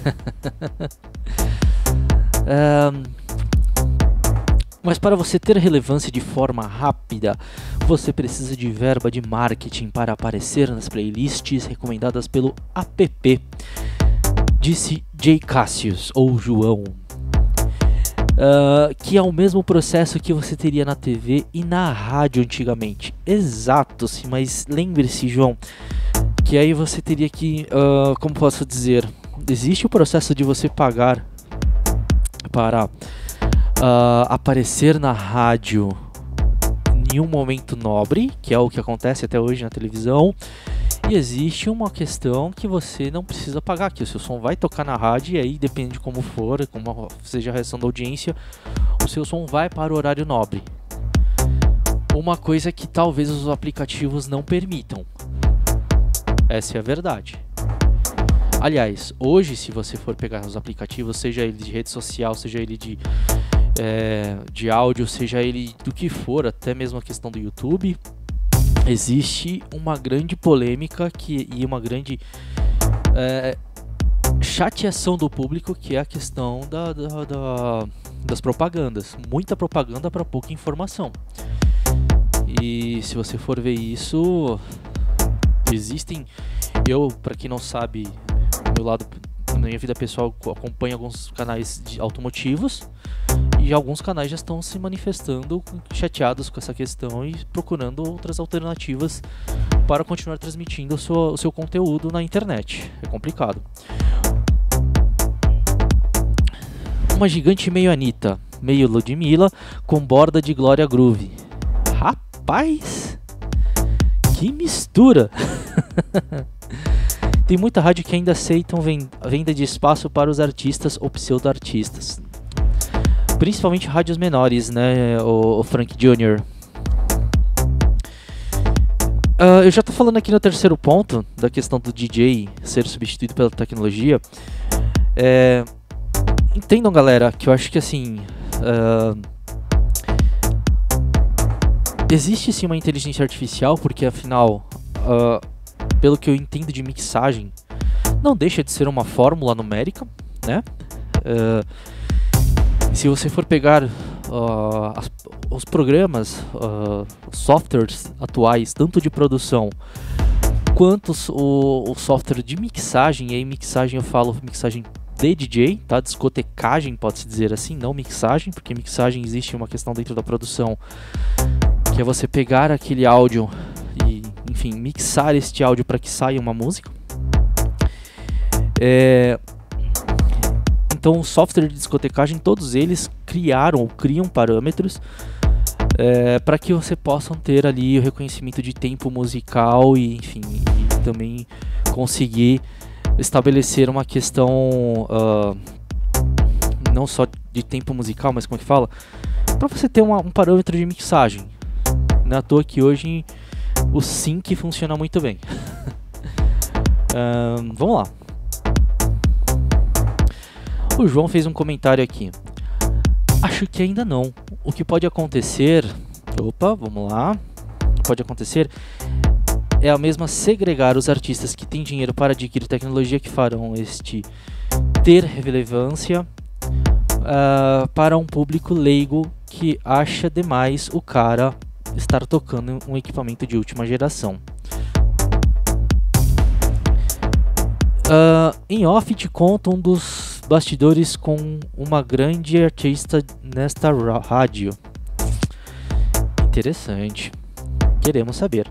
Mas para você ter relevância de forma rápida, você precisa de verba de marketing para aparecer nas playlists recomendadas pelo app, disse Jay Cassius, ou João. Que é o mesmo processo que você teria na TV e na rádio antigamente. Exato, sim, mas lembre-se, João, que aí você teria que, como posso dizer, existe o processo de você pagar para aparecer na rádio em um momento nobre, que é o que acontece até hoje na televisão. E existe uma questão que você não precisa pagar, que o seu som vai tocar na rádio e aí depende de como for, como seja a reação da audiência, o seu som vai para o horário nobre. Uma coisa que talvez os aplicativos não permitam. Essa é a verdade. Aliás, hoje se você for pegar os aplicativos, seja ele de rede social, seja ele de áudio, seja ele do que for, até mesmo a questão do YouTube, existe uma grande polêmica e uma grande chateação do público, que é a questão das propagandas. Muita propaganda para pouca informação. E se você for ver isso, existem... para quem não sabe, meu lado, na minha vida pessoal, acompanho alguns canais automotivos, e alguns canais já estão se manifestando chateados com essa questão e procurando outras alternativas para continuar transmitindo o seu conteúdo na internet. É complicado. Uma gigante meio Anitta, meio Ludmilla, com borda de Glória Groove. Rapaz, que mistura! Tem muita rádio que ainda aceitam venda de espaço para os artistas ou pseudo-artistas. Principalmente rádios menores, né, o Frank Jr. Eu já tô falando aqui no terceiro ponto, da questão do DJ ser substituído pela tecnologia. Entendam, galera, que eu acho que assim... existe sim uma inteligência artificial, porque afinal, pelo que eu entendo de mixagem, não deixa de ser uma fórmula numérica, né? Se você for pegar os programas, softwares atuais, tanto de produção quanto o software de mixagem, e aí mixagem eu falo mixagem de DJ, tá? Discotecagem, pode-se dizer assim, não mixagem, porque mixagem existe uma questão dentro da produção, que é você pegar aquele áudio e, enfim, mixar este áudio para que saia uma música. Então, o software de discotecagem, todos eles criam parâmetros para que você possa ter ali o reconhecimento de tempo musical e, enfim, e também conseguir estabelecer uma questão não só de tempo musical, mas como é que fala? Para você ter um parâmetro de mixagem. Não é à toa que hoje o sync funciona muito bem. Vamos lá. O João fez um comentário aqui. Acho que ainda não. O que pode acontecer... Opa, vamos lá. O que pode acontecer é a mesma segregar os artistas que têm dinheiro para adquirir tecnologia que farão este ter relevância para um público leigo que acha demais o cara estar tocando um equipamento de última geração. Em off te conto um dos bastidores com uma grande artista nesta rádio. Interessante. Queremos saber.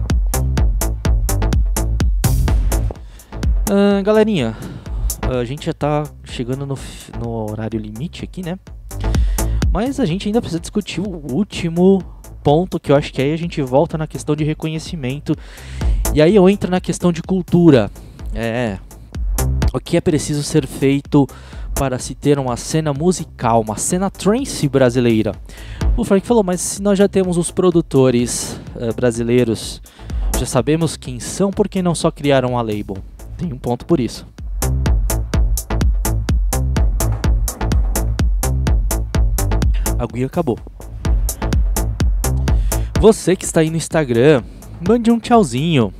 Galerinha, a gente já tá chegando no horário limite aqui, né? Mas a gente ainda precisa discutir o último ponto, que eu acho que aí a gente volta na questão de reconhecimento. E aí eu entro na questão de cultura. O que é preciso ser feito para se ter uma cena musical, uma cena trance brasileira? O Frank falou, mas se nós já temos os produtores brasileiros, já sabemos quem são, por que não só criaram a label? Tem um ponto por isso. A aguinha acabou. Você que está aí no Instagram, mande um tchauzinho.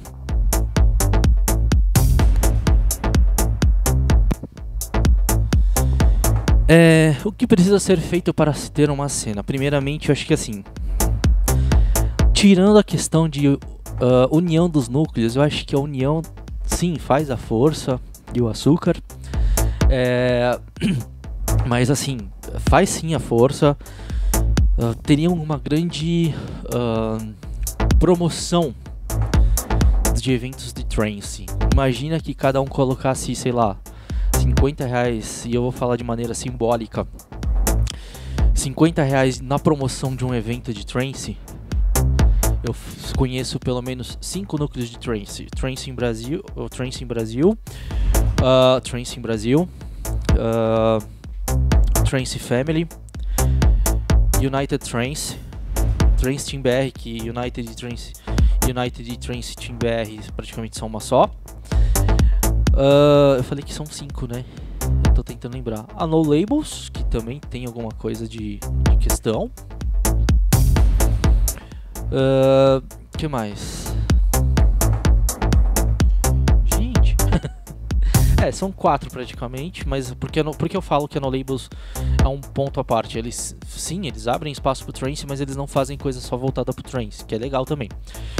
O que precisa ser feito para se ter uma cena? Primeiramente, eu acho que assim, tirando a questão de união dos núcleos, eu acho que a união, sim, faz a força e o açúcar. Mas assim, faz sim a força. Teria uma grande promoção de eventos de trance. Imagina que cada um colocasse, sei lá, R$50, e eu vou falar de maneira simbólica, R$50 na promoção de um evento de trance. Eu conheço pelo menos 5 núcleos de trance. Trance em Brasil, Trance Family, United Trance, Trance Team BR, que United e Trance Team BR praticamente são uma só. Eu falei que são 5, né? Eu tô tentando lembrar. A No Labels, que também tem alguma coisa de questão. Que mais? Gente. São 4 praticamente, mas porque eu falo que a No Labels é um ponto à parte. Eles abrem espaço pro trance, mas eles não fazem coisa só voltada pro trance, que é legal também.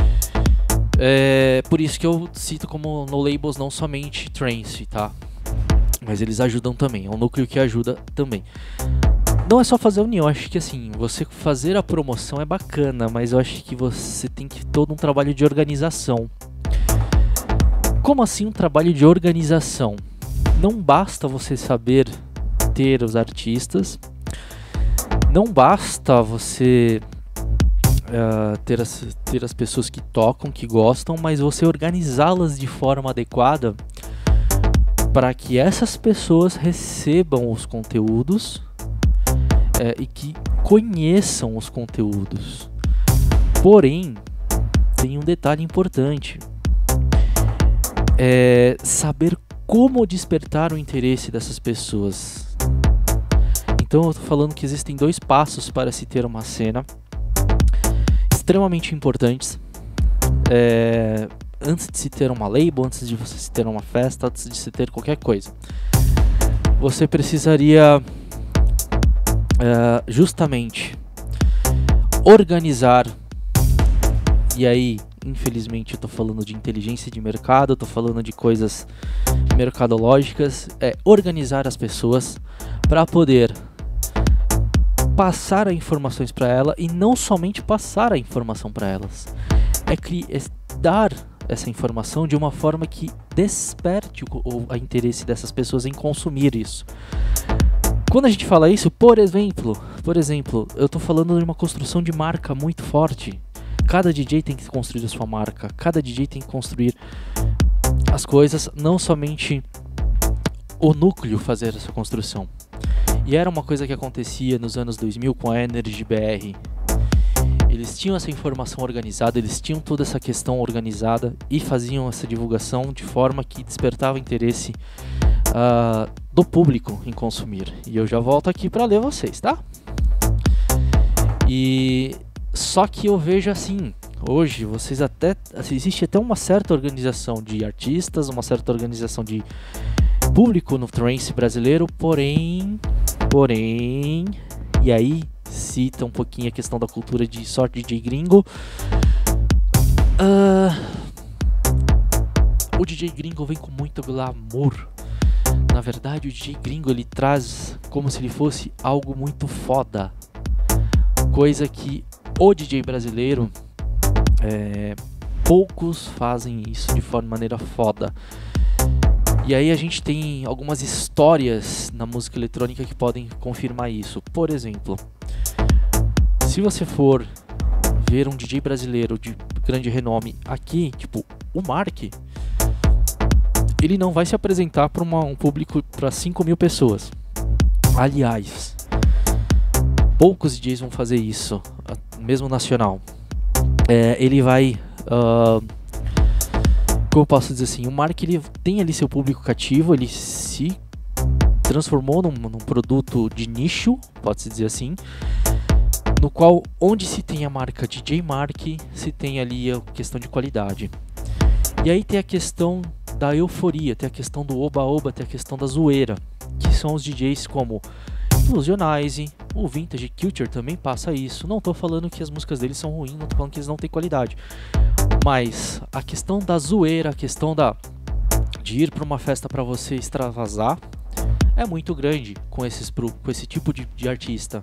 Por isso que eu cito como No Labels não somente trance, tá? Mas eles ajudam também, é um núcleo que ajuda também. Não é só fazer a união, acho que assim, você fazer a promoção é bacana, mas eu acho que você tem que ter todo um trabalho de organização. Como assim um trabalho de organização? Não basta você saber ter os artistas. Não basta você ter as pessoas que tocam, que gostam, mas você organizá-las de forma adequada para que essas pessoas recebam os conteúdos e que conheçam os conteúdos. Porém, tem um detalhe importante: saber como despertar o interesse dessas pessoas. Então eu estou falando que existem 2 passos para se ter uma cena extremamente importantes, antes de se ter uma label, antes de você se ter uma festa, antes de se ter qualquer coisa. Você precisaria justamente organizar, e aí infelizmente eu estou falando de inteligência de mercado, eu estou falando de coisas mercadológicas, organizar as pessoas para poder passar as informações para ela, e não somente passar a informação para elas, dar essa informação de uma forma que desperte o interesse dessas pessoas em consumir isso. Quando a gente fala isso, por exemplo, eu estou falando de uma construção de marca muito forte. Cada DJ tem que construir a sua marca, cada DJ tem que construir as coisas, não somente o núcleo fazer essa construção. E era uma coisa que acontecia nos anos 2000 com a Energy BR. Eles tinham essa informação organizada, eles tinham toda essa questão organizada e faziam essa divulgação de forma que despertava interesse do público em consumir. E eu já volto aqui para ler vocês, tá? E só que eu vejo assim, hoje existe até uma certa organização de artistas, uma certa organização de público no trance brasileiro, porém, e aí cita um pouquinho a questão da cultura de só DJ gringo. O DJ gringo vem com muito glamour. Na verdade, o DJ gringo ele traz como se ele fosse algo muito foda, coisa que o DJ brasileiro poucos fazem isso de maneira foda. E aí a gente tem algumas histórias na música eletrônica que podem confirmar isso. Por exemplo, se você for ver um DJ brasileiro de grande renome aqui, tipo o Mark, ele não vai se apresentar para um público para 5.000 pessoas. Aliás, poucos DJs vão fazer isso, mesmo nacional. Ele vai... como eu posso dizer assim, o Mark ele tem ali seu público cativo, ele se transformou num produto de nicho, pode-se dizer assim, no qual, onde se tem a marca DJ Mark, se tem ali a questão de qualidade. E aí tem a questão da euforia, tem a questão do oba-oba, tem a questão da zoeira, que são os DJs como Illusionize, o Vintage Culture também passa isso. Não tô falando que as músicas deles são ruins, não tô falando que eles não têm qualidade, mas a questão da zoeira, a questão de ir para uma festa para você extravasar é muito grande com esse tipo de artista.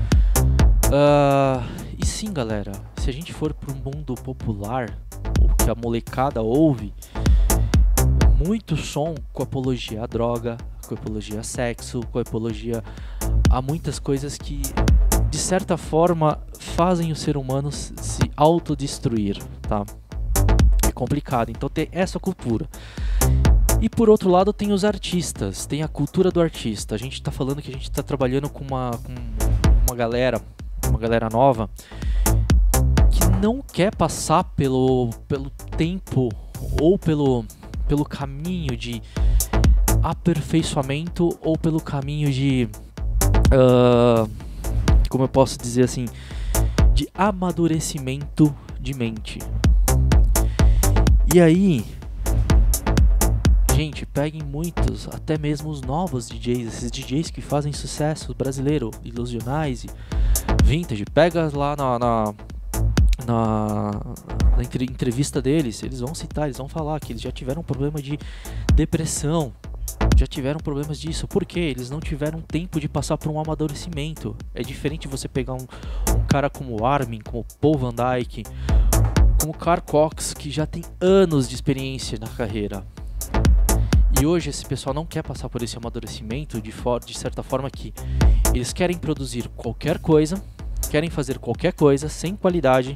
E sim, galera, se a gente for para o mundo popular, o que a molecada ouve, muito som com apologia à droga, com apologia a sexo, com apologia a muitas coisas que de certa forma fazem o ser humano se autodestruir, tá? É complicado, então tem essa cultura. E por outro lado tem os artistas, tem a cultura do artista. A gente tá falando que a gente tá trabalhando com uma galera nova que não quer passar pelo tempo ou pelo caminho de aperfeiçoamento ou pelo caminho de como eu posso dizer assim, de amadurecimento de mente. E aí, gente, peguem muitos, até mesmo os novos DJs, esses DJs que fazem sucesso brasileiro, Illusionize, Vintage, pega lá na entrevista deles, eles vão citar, eles vão falar que eles já tiveram problema de depressão, já tiveram problemas disso, porque eles não tiveram tempo de passar por um amadurecimento. É diferente você pegar um cara como o Armin, como o Paul Van Dyke, como o Carl Cox, que já tem anos de experiência na carreira. E hoje esse pessoal não quer passar por esse amadurecimento de certa forma que eles querem produzir qualquer coisa, querem fazer qualquer coisa sem qualidade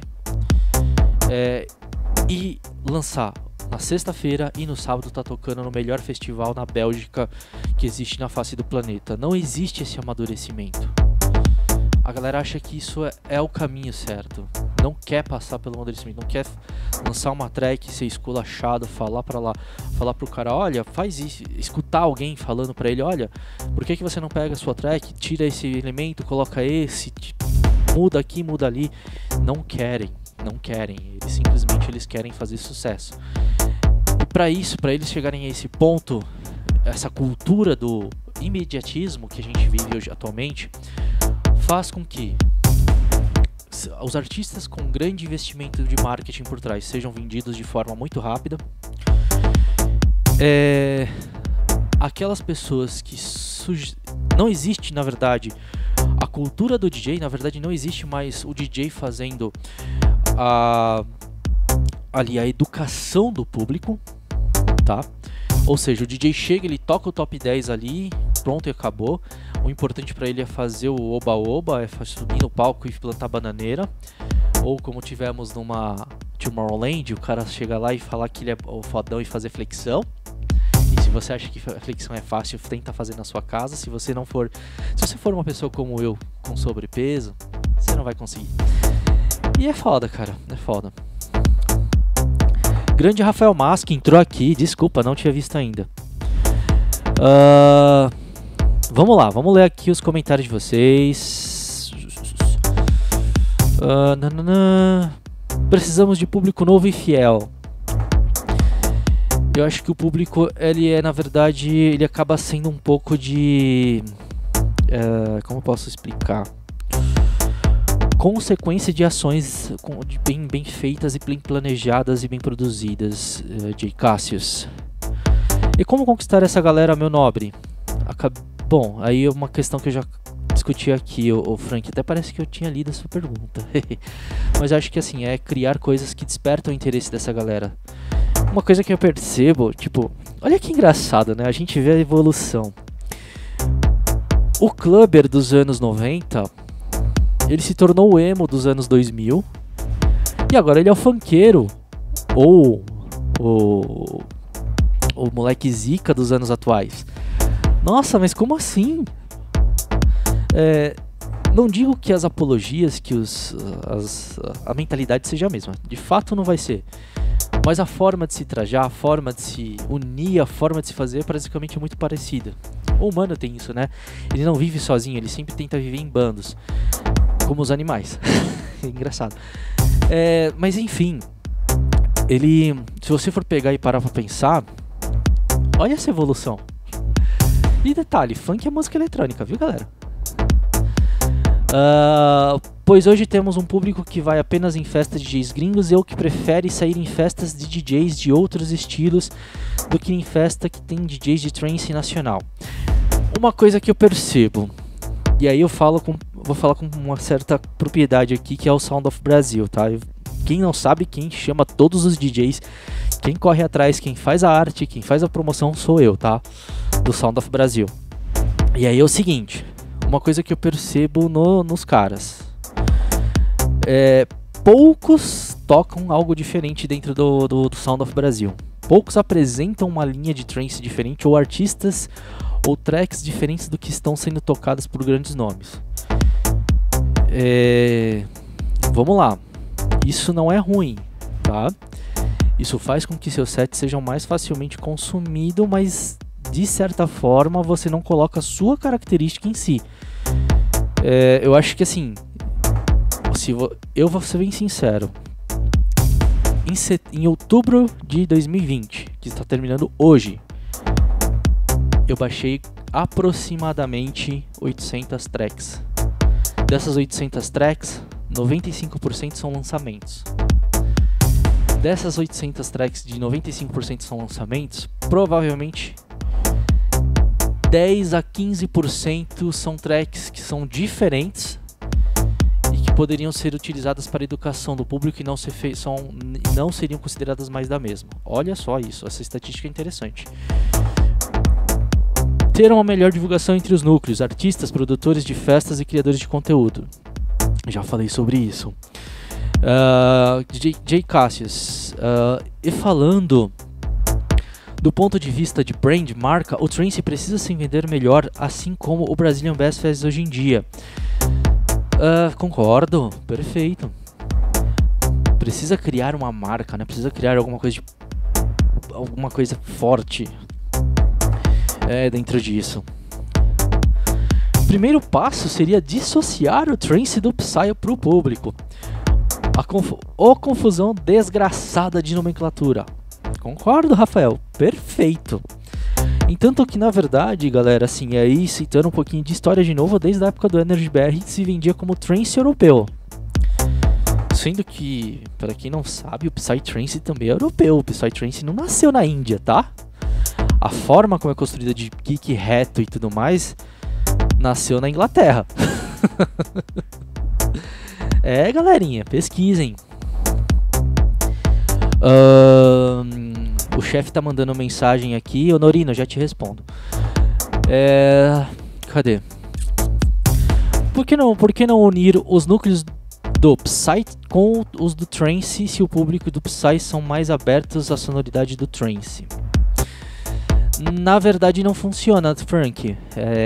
e lançar na sexta-feira e no sábado tá tocando no melhor festival na Bélgica que existe na face do planeta. Não existe esse amadurecimento. A galera acha que isso é o caminho certo. Não quer passar pelo amadurecimento, não quer lançar uma track, ser esculachado, falar pro cara, olha, faz isso, escutar alguém falando pra ele, olha, por que você não pega a sua track, tira esse elemento, coloca esse, muda aqui, muda ali. Não querem. Eles simplesmente querem fazer sucesso. E para isso, para eles chegarem a esse ponto, essa cultura do imediatismo que a gente vive hoje atualmente, faz com que os artistas com grande investimento de marketing por trás sejam vendidos de forma muito rápida. Aquelas pessoas que não existe, na verdade, a cultura do DJ, na verdade não existe mais o DJ fazendo a educação do público, tá? Ou seja, o DJ chega, ele toca o top 10 ali, pronto e acabou. O importante para ele é fazer o oba-oba, é subir no palco e plantar bananeira. Ou como tivemos numa Tomorrowland, o cara chega lá e falar que ele é o fodão e fazer flexão. E se você acha que a flexão é fácil, tenta fazer na sua casa. Se você for uma pessoa como eu, com sobrepeso, você não vai conseguir. E é foda, cara, é foda. Grande Rafael Mask entrou aqui, desculpa, não tinha visto ainda. Vamos lá, vamos ler aqui os comentários de vocês. Precisamos de público novo e fiel. Eu acho que o público, na verdade, ele acaba sendo um pouco de... como eu posso explicar? Consequência de ações bem feitas e bem planejadas e bem produzidas, de Cassius. E como conquistar essa galera, meu nobre? Bom, aí é uma questão que eu já discuti aqui, o Frank, até parece que eu tinha lido a sua pergunta. Mas eu acho que assim, é criar coisas que despertam o interesse dessa galera. Uma coisa que eu percebo, tipo, olha que engraçado, né? A gente vê a evolução. O clubber dos anos 90, ele se tornou o emo dos anos 2000. E agora ele é o funkeiro. Ou o moleque zica dos anos atuais. Nossa, mas como assim? Não digo que as apologias, que a mentalidade seja a mesma. De fato não vai ser. Mas a forma de se trajar, a forma de se unir, a forma de se fazer é praticamente muito parecida. O humano tem isso, né? Ele não vive sozinho, ele sempre tenta viver em bandos. Como os animais. É engraçado. Mas enfim, se você for pegar e parar pra pensar, olha essa evolução. E detalhe, funk é música eletrônica, viu, galera? Pois hoje temos um público que vai apenas em festas de DJs gringos e ou que prefere sair em festas de DJs de outros estilos do que em festa que tem DJs de trance nacional. Uma coisa que eu percebo, e aí vou falar com uma certa propriedade aqui, que é o Sound of Brasil, tá? Quem não sabe, quem chama todos os DJs, quem corre atrás, quem faz a arte, quem faz a promoção sou eu, tá? Do Sound of Brasil. E aí é o seguinte, uma coisa que eu percebo nos caras. Poucos tocam algo diferente dentro do Sound of Brasil. Poucos apresentam uma linha de trance diferente ou artistas ou tracks diferentes do que estão sendo tocadas por grandes nomes. Vamos lá. Isso não é ruim, tá? Isso faz com que seus sets sejam mais facilmente consumidos, mas de certa forma você não coloca a sua característica em si. Eu acho que assim, eu vou ser bem sincero. Em outubro de 2020, que está terminando hoje, eu baixei aproximadamente 800 tracks. Dessas 800 tracks, 95% são lançamentos. Dessas 800 tracks, de 95% são lançamentos, provavelmente 10 a 15% são tracks que são diferentes e que poderiam ser utilizadas para educação do público e não seriam consideradas mais da mesma. Olha só isso, essa estatística é interessante. Ter uma melhor divulgação entre os núcleos, artistas, produtores de festas e criadores de conteúdo. Já falei sobre isso. J. Cassius. E falando do ponto de vista de brand, marca, o trance precisa se vender melhor, assim como o Brazilian Bass faz hoje em dia. Concordo, perfeito. Precisa criar uma marca, né? Precisa criar alguma coisa forte dentro disso. Primeiro passo seria dissociar o trance do Psy para o público. A confusão desgraçada de nomenclatura. Concordo, Rafael. Perfeito. Entanto que, na verdade, galera, assim, aí citando um pouquinho de história de novo, desde a época do Energy BR se vendia como trance europeu. Sendo que, para quem não sabe, o Psytrance também é europeu. O Psytrance não nasceu na Índia, tá? A forma como é construída de kick reto e tudo mais nasceu na Inglaterra. Galerinha, pesquisem. O chefe tá mandando mensagem aqui. Ô Norino, já te respondo. Cadê? Por que não unir os núcleos do Psy com os do trance se o público do Psy são mais abertos à sonoridade do trance? Na verdade não funciona, Frank.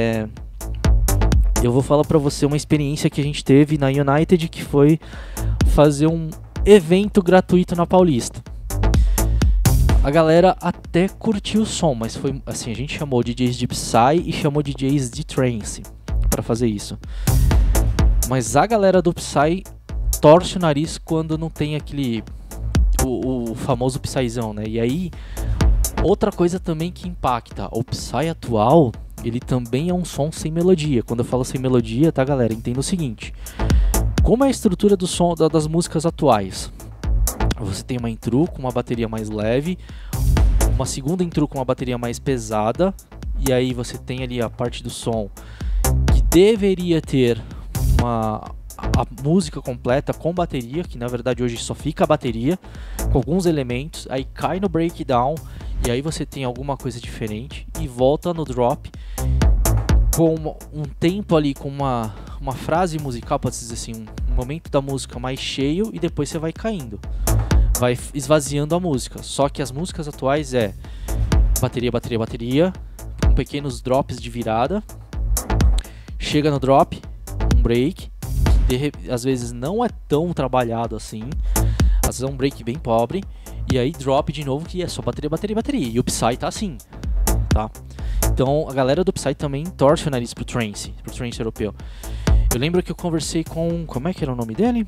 Eu vou falar pra você uma experiência que a gente teve na United, que foi fazer um evento gratuito na Paulista. A galera até curtiu o som, mas foi assim, a gente chamou DJs de Psy e chamou DJs de trance pra fazer isso. Mas a galera do Psy torce o nariz quando não tem aquele o famoso Psyzão, né? E aí, outra coisa também que impacta, o Psy atual, ele também é um som sem melodia. Quando eu falo sem melodia, tá, galera? Entenda o seguinte: como é a estrutura do som das músicas atuais? Você tem uma intro com uma bateria mais leve, uma segunda intro com uma bateria mais pesada, e aí você tem ali a parte do som que deveria ter a música completa com bateria, que na verdade hoje só fica a bateria com alguns elementos, aí cai no breakdown e aí você tem alguma coisa diferente e volta no drop com um tempo ali, com uma frase musical, pode dizer assim, um momento da música mais cheio, e depois você vai caindo, vai esvaziando a música. Só que as músicas atuais bateria, bateria, bateria, com pequenos drops de virada, chega no drop, um break, às vezes não é tão trabalhado assim, às vezes é um break bem pobre, e aí drop de novo, que é só bateria, bateria, bateria, e o Psy tá assim, tá? Então a galera do Psy também torce o nariz pro trance europeu. Eu lembro que eu conversei com, como é que era o nome dele?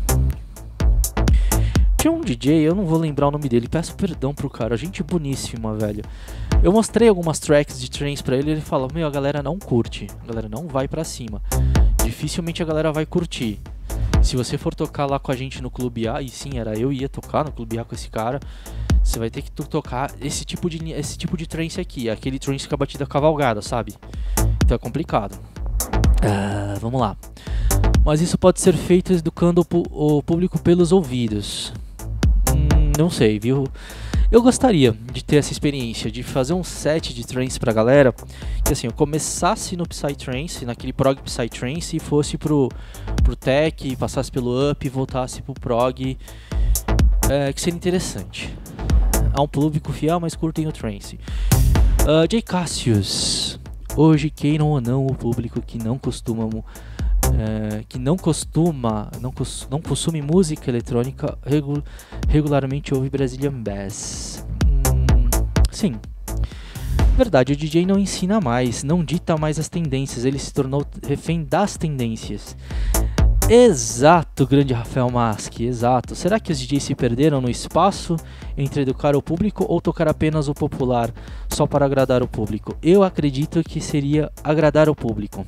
Tinha um DJ, eu não vou lembrar o nome dele, peço perdão pro cara, gente boníssima, velho. Eu mostrei algumas tracks de trance pra ele e ele falou: meu, a galera não curte, a galera não vai pra cima, dificilmente a galera vai curtir. Se você for tocar lá com a gente no Clube A, e sim, eu ia tocar no Clube A com esse cara, você vai ter que tocar esse tipo de trance aqui, aquele trance com a batida cavalgada, sabe? Então é complicado. Vamos lá. Mas isso pode ser feito educando o público pelos ouvidos. Não sei, viu? Eu gostaria de ter essa experiência, de fazer um set de trance pra galera, que assim, eu começasse no Psytrance, naquele prog Psytrance, e fosse pro tech, passasse pelo up e voltasse pro prog, que seria interessante. Há um público fiel, mas curtem o trance. J. Cassius. Hoje, queiram ou não, o público que não consome música eletrônica regularmente ouve Brazilian Bass. Sim, verdade, o DJ não ensina mais, não dita mais as tendências, ele se tornou refém das tendências. Exato, grande Rafael Maschi, exato. Será que os DJs se perderam no espaço entre educar o público ou tocar apenas o popular só para agradar o público? Eu acredito que seria agradar o público.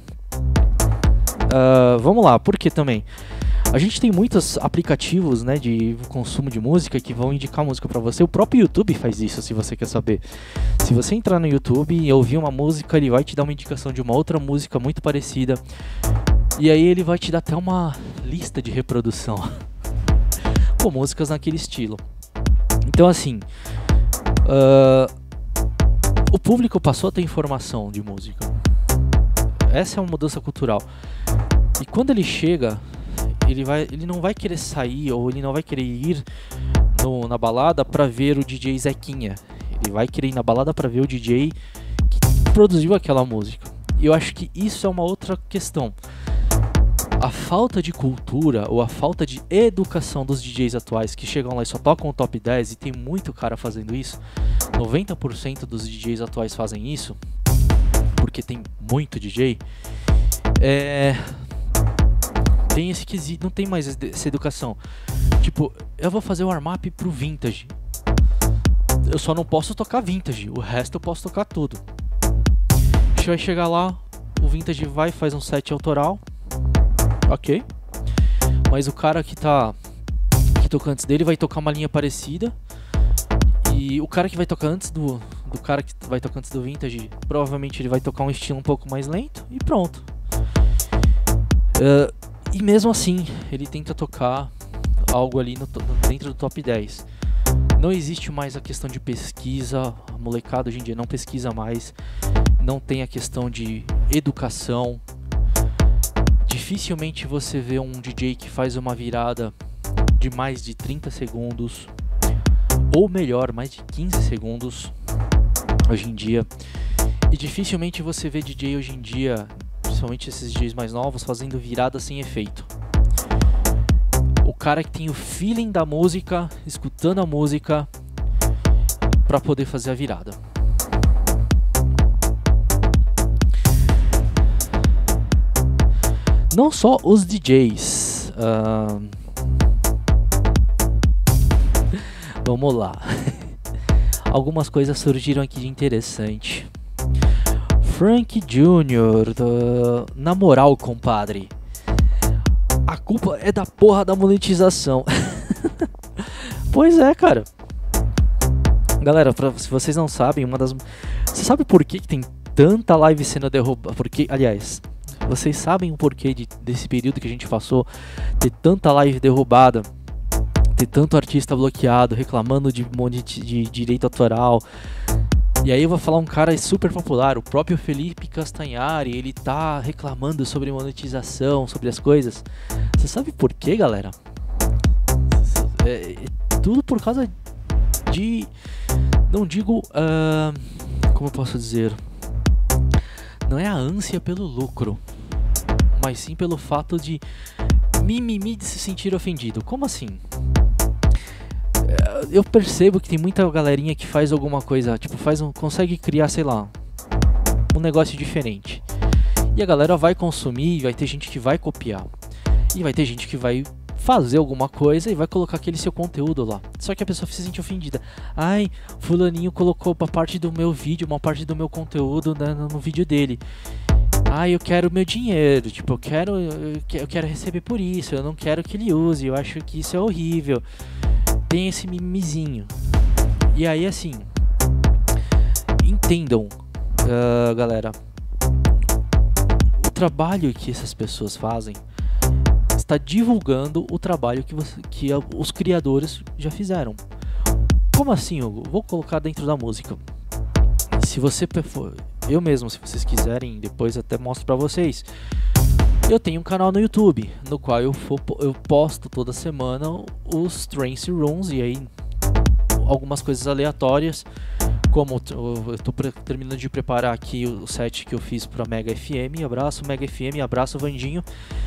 Vamos lá, porque também a gente tem muitos aplicativos, né, de consumo de música que vão indicar música pra você. O próprio YouTube faz isso, se você quer saber. Se você entrar no YouTube e ouvir uma música, ele vai te dar uma indicação de uma outra música muito parecida, e aí ele vai te dar até uma lista de reprodução com músicas naquele estilo. Então assim, O público passou a ter informação de música. Essa é uma mudança cultural. E quando ele chega, ele não vai querer sair, ou ele não vai querer ir na balada pra ver o DJ Zequinha. Ele vai querer ir na balada pra ver o DJ que produziu aquela música. E eu acho que isso é uma outra questão. A falta de cultura ou a falta de educação dos DJs atuais que chegam lá e só tocam o top 10, e tem muito cara fazendo isso. 90% dos DJs atuais fazem isso, porque tem muito DJ. Tem esse quesito, não tem mais essa educação. Tipo, eu vou fazer o warm-up pro vintage. Eu só não posso tocar vintage, o resto eu posso tocar tudo. A gente vai chegar lá, o vintage vai, faz um set autoral. Ok. Mas o cara que toca antes dele vai tocar uma linha parecida. E o cara que vai tocar antes do cara que vai tocar antes do vintage, provavelmente ele vai tocar um estilo um pouco mais lento e pronto. E mesmo assim, ele tenta tocar algo ali dentro do top 10. Não existe mais a questão de pesquisa. A molecada hoje em dia não pesquisa mais. Não tem a questão de educação. Dificilmente você vê um DJ que faz uma virada de mais de 30 segundos, ou melhor, mais de 15 segundos hoje em dia. E dificilmente você vê DJ hoje em dia, principalmente esses DJs mais novos, fazendo virada sem efeito. O cara que tem o feeling da música, escutando a música para poder fazer a virada. Não só os DJs. Vamos lá. Algumas coisas surgiram aqui de interessante. Frank Jr. Na moral, compadre, a culpa é da porra da monetização. Pois é, cara. Galera, se vocês não sabem, você sabe por que tem tanta live sendo derrubada? Porque, aliás, vocês sabem o porquê desse período que a gente passou, ter tanta live derrubada, ter tanto artista bloqueado, reclamando de direito autoral. E aí eu vou falar um cara super popular, o próprio Felipe Castanhari, ele tá reclamando sobre monetização, sobre as coisas. Você sabe por quê, galera? É tudo por causa de... Não digo... como eu posso dizer? Não é a ânsia pelo lucro, mas sim pelo fato de mimimi de se sentir ofendido. Como assim? Eu percebo que tem muita galerinha que faz alguma coisa, tipo, consegue criar, sei lá, um negócio diferente. E a galera vai consumir, vai ter gente que vai copiar. E vai ter gente que vai fazer alguma coisa e vai colocar aquele seu conteúdo lá. Só que a pessoa se sente ofendida. Ai, fulaninho colocou uma parte do meu vídeo, uma parte do meu conteúdo, né, no vídeo dele. Ai, eu quero meu dinheiro, tipo, eu quero receber por isso, eu não quero que ele use, eu acho que isso é horrível. Tem esse mimizinho. E aí, assim, entendam, galera, o trabalho que essas pessoas fazem está divulgando o trabalho que os criadores já fizeram. Como assim, Hugo? Vou colocar dentro da música. Se você eu mesmo, se vocês quiserem, depois até mostro pra vocês. Eu tenho um canal no YouTube, no qual eu posto toda semana os Trance Rooms, e aí algumas coisas aleatórias, como eu tô terminando de preparar aqui o set que eu fiz pra Mega FM, abraço Mega FM, abraço Vandinho,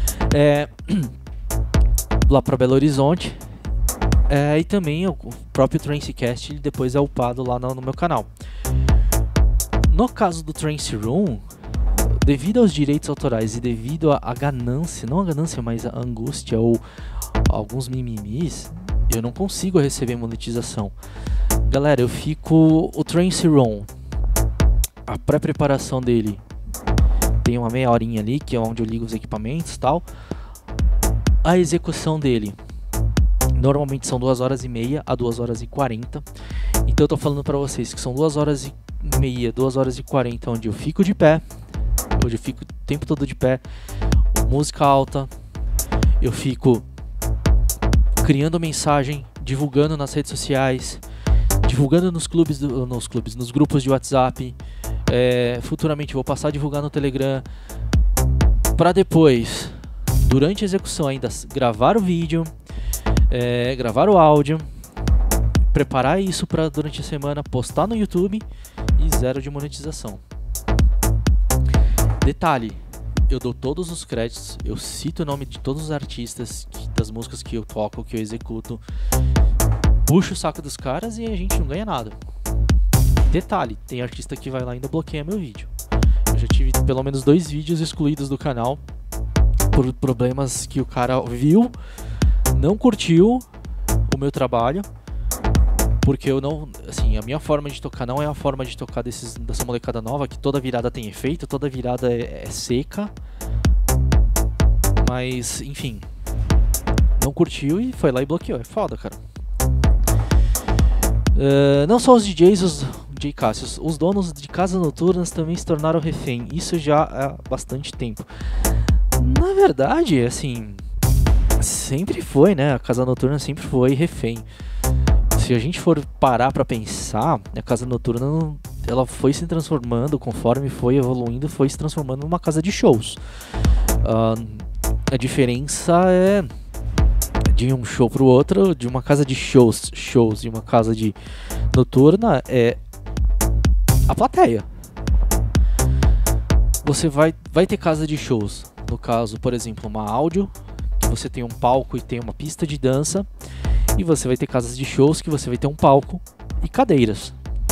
lá pra Belo Horizonte, e também o próprio Trancecast depois é upado lá no meu canal. No caso do Trance Room, devido aos direitos autorais e devido à ganância, não a ganância, mas a angústia ou alguns mimimis, eu não consigo receber monetização. Galera, o Trance Room, a pré-preparação dele tem uma meia horinha ali, que é onde eu ligo os equipamentos e tal. A execução dele normalmente são 2h30 a 2h40. Então eu tô falando pra vocês que são 2h30, 2h40 onde eu fico de pé. Hoje eu fico o tempo todo de pé, música alta, eu fico criando mensagem, divulgando nas redes sociais, divulgando nos grupos de WhatsApp. Futuramente vou passar a divulgar no Telegram, para depois, durante a execução ainda, gravar o vídeo, gravar o áudio, preparar isso para durante a semana postar no YouTube e 0 de monetização. Detalhe, eu dou todos os créditos, eu cito o nome de todos os artistas das músicas que eu toco, que eu executo, puxo o saco dos caras e a gente não ganha nada. Detalhe, tem artista que vai lá e ainda bloqueia meu vídeo. Eu já tive pelo menos 2 vídeos excluídos do canal por problemas que o cara viu, não curtiu o meu trabalho, porque eu não, assim, a minha forma de tocar não é a forma de tocar dessa molecada nova, que toda virada tem efeito, toda virada é seca. Mas, enfim, não curtiu e foi lá e bloqueou. É foda, cara. Não só os DJs, os DJ Cassius, os donos de casas noturnas também se tornaram refém. Isso já há bastante tempo. Na verdade, assim, sempre foi, né? A casa noturna sempre foi refém. Se a gente for parar pra pensar, a casa noturna, ela foi se transformando, conforme foi evoluindo, foi se transformando numa casa de shows. A diferença é de um show pro outro, de uma casa de shows e uma casa de noturna, é a plateia. Você vai ter casa de shows, no caso, por exemplo, uma áudio, que você tem um palco e tem uma pista de dança, e você vai ter casas de shows que você vai ter um palco e cadeiras.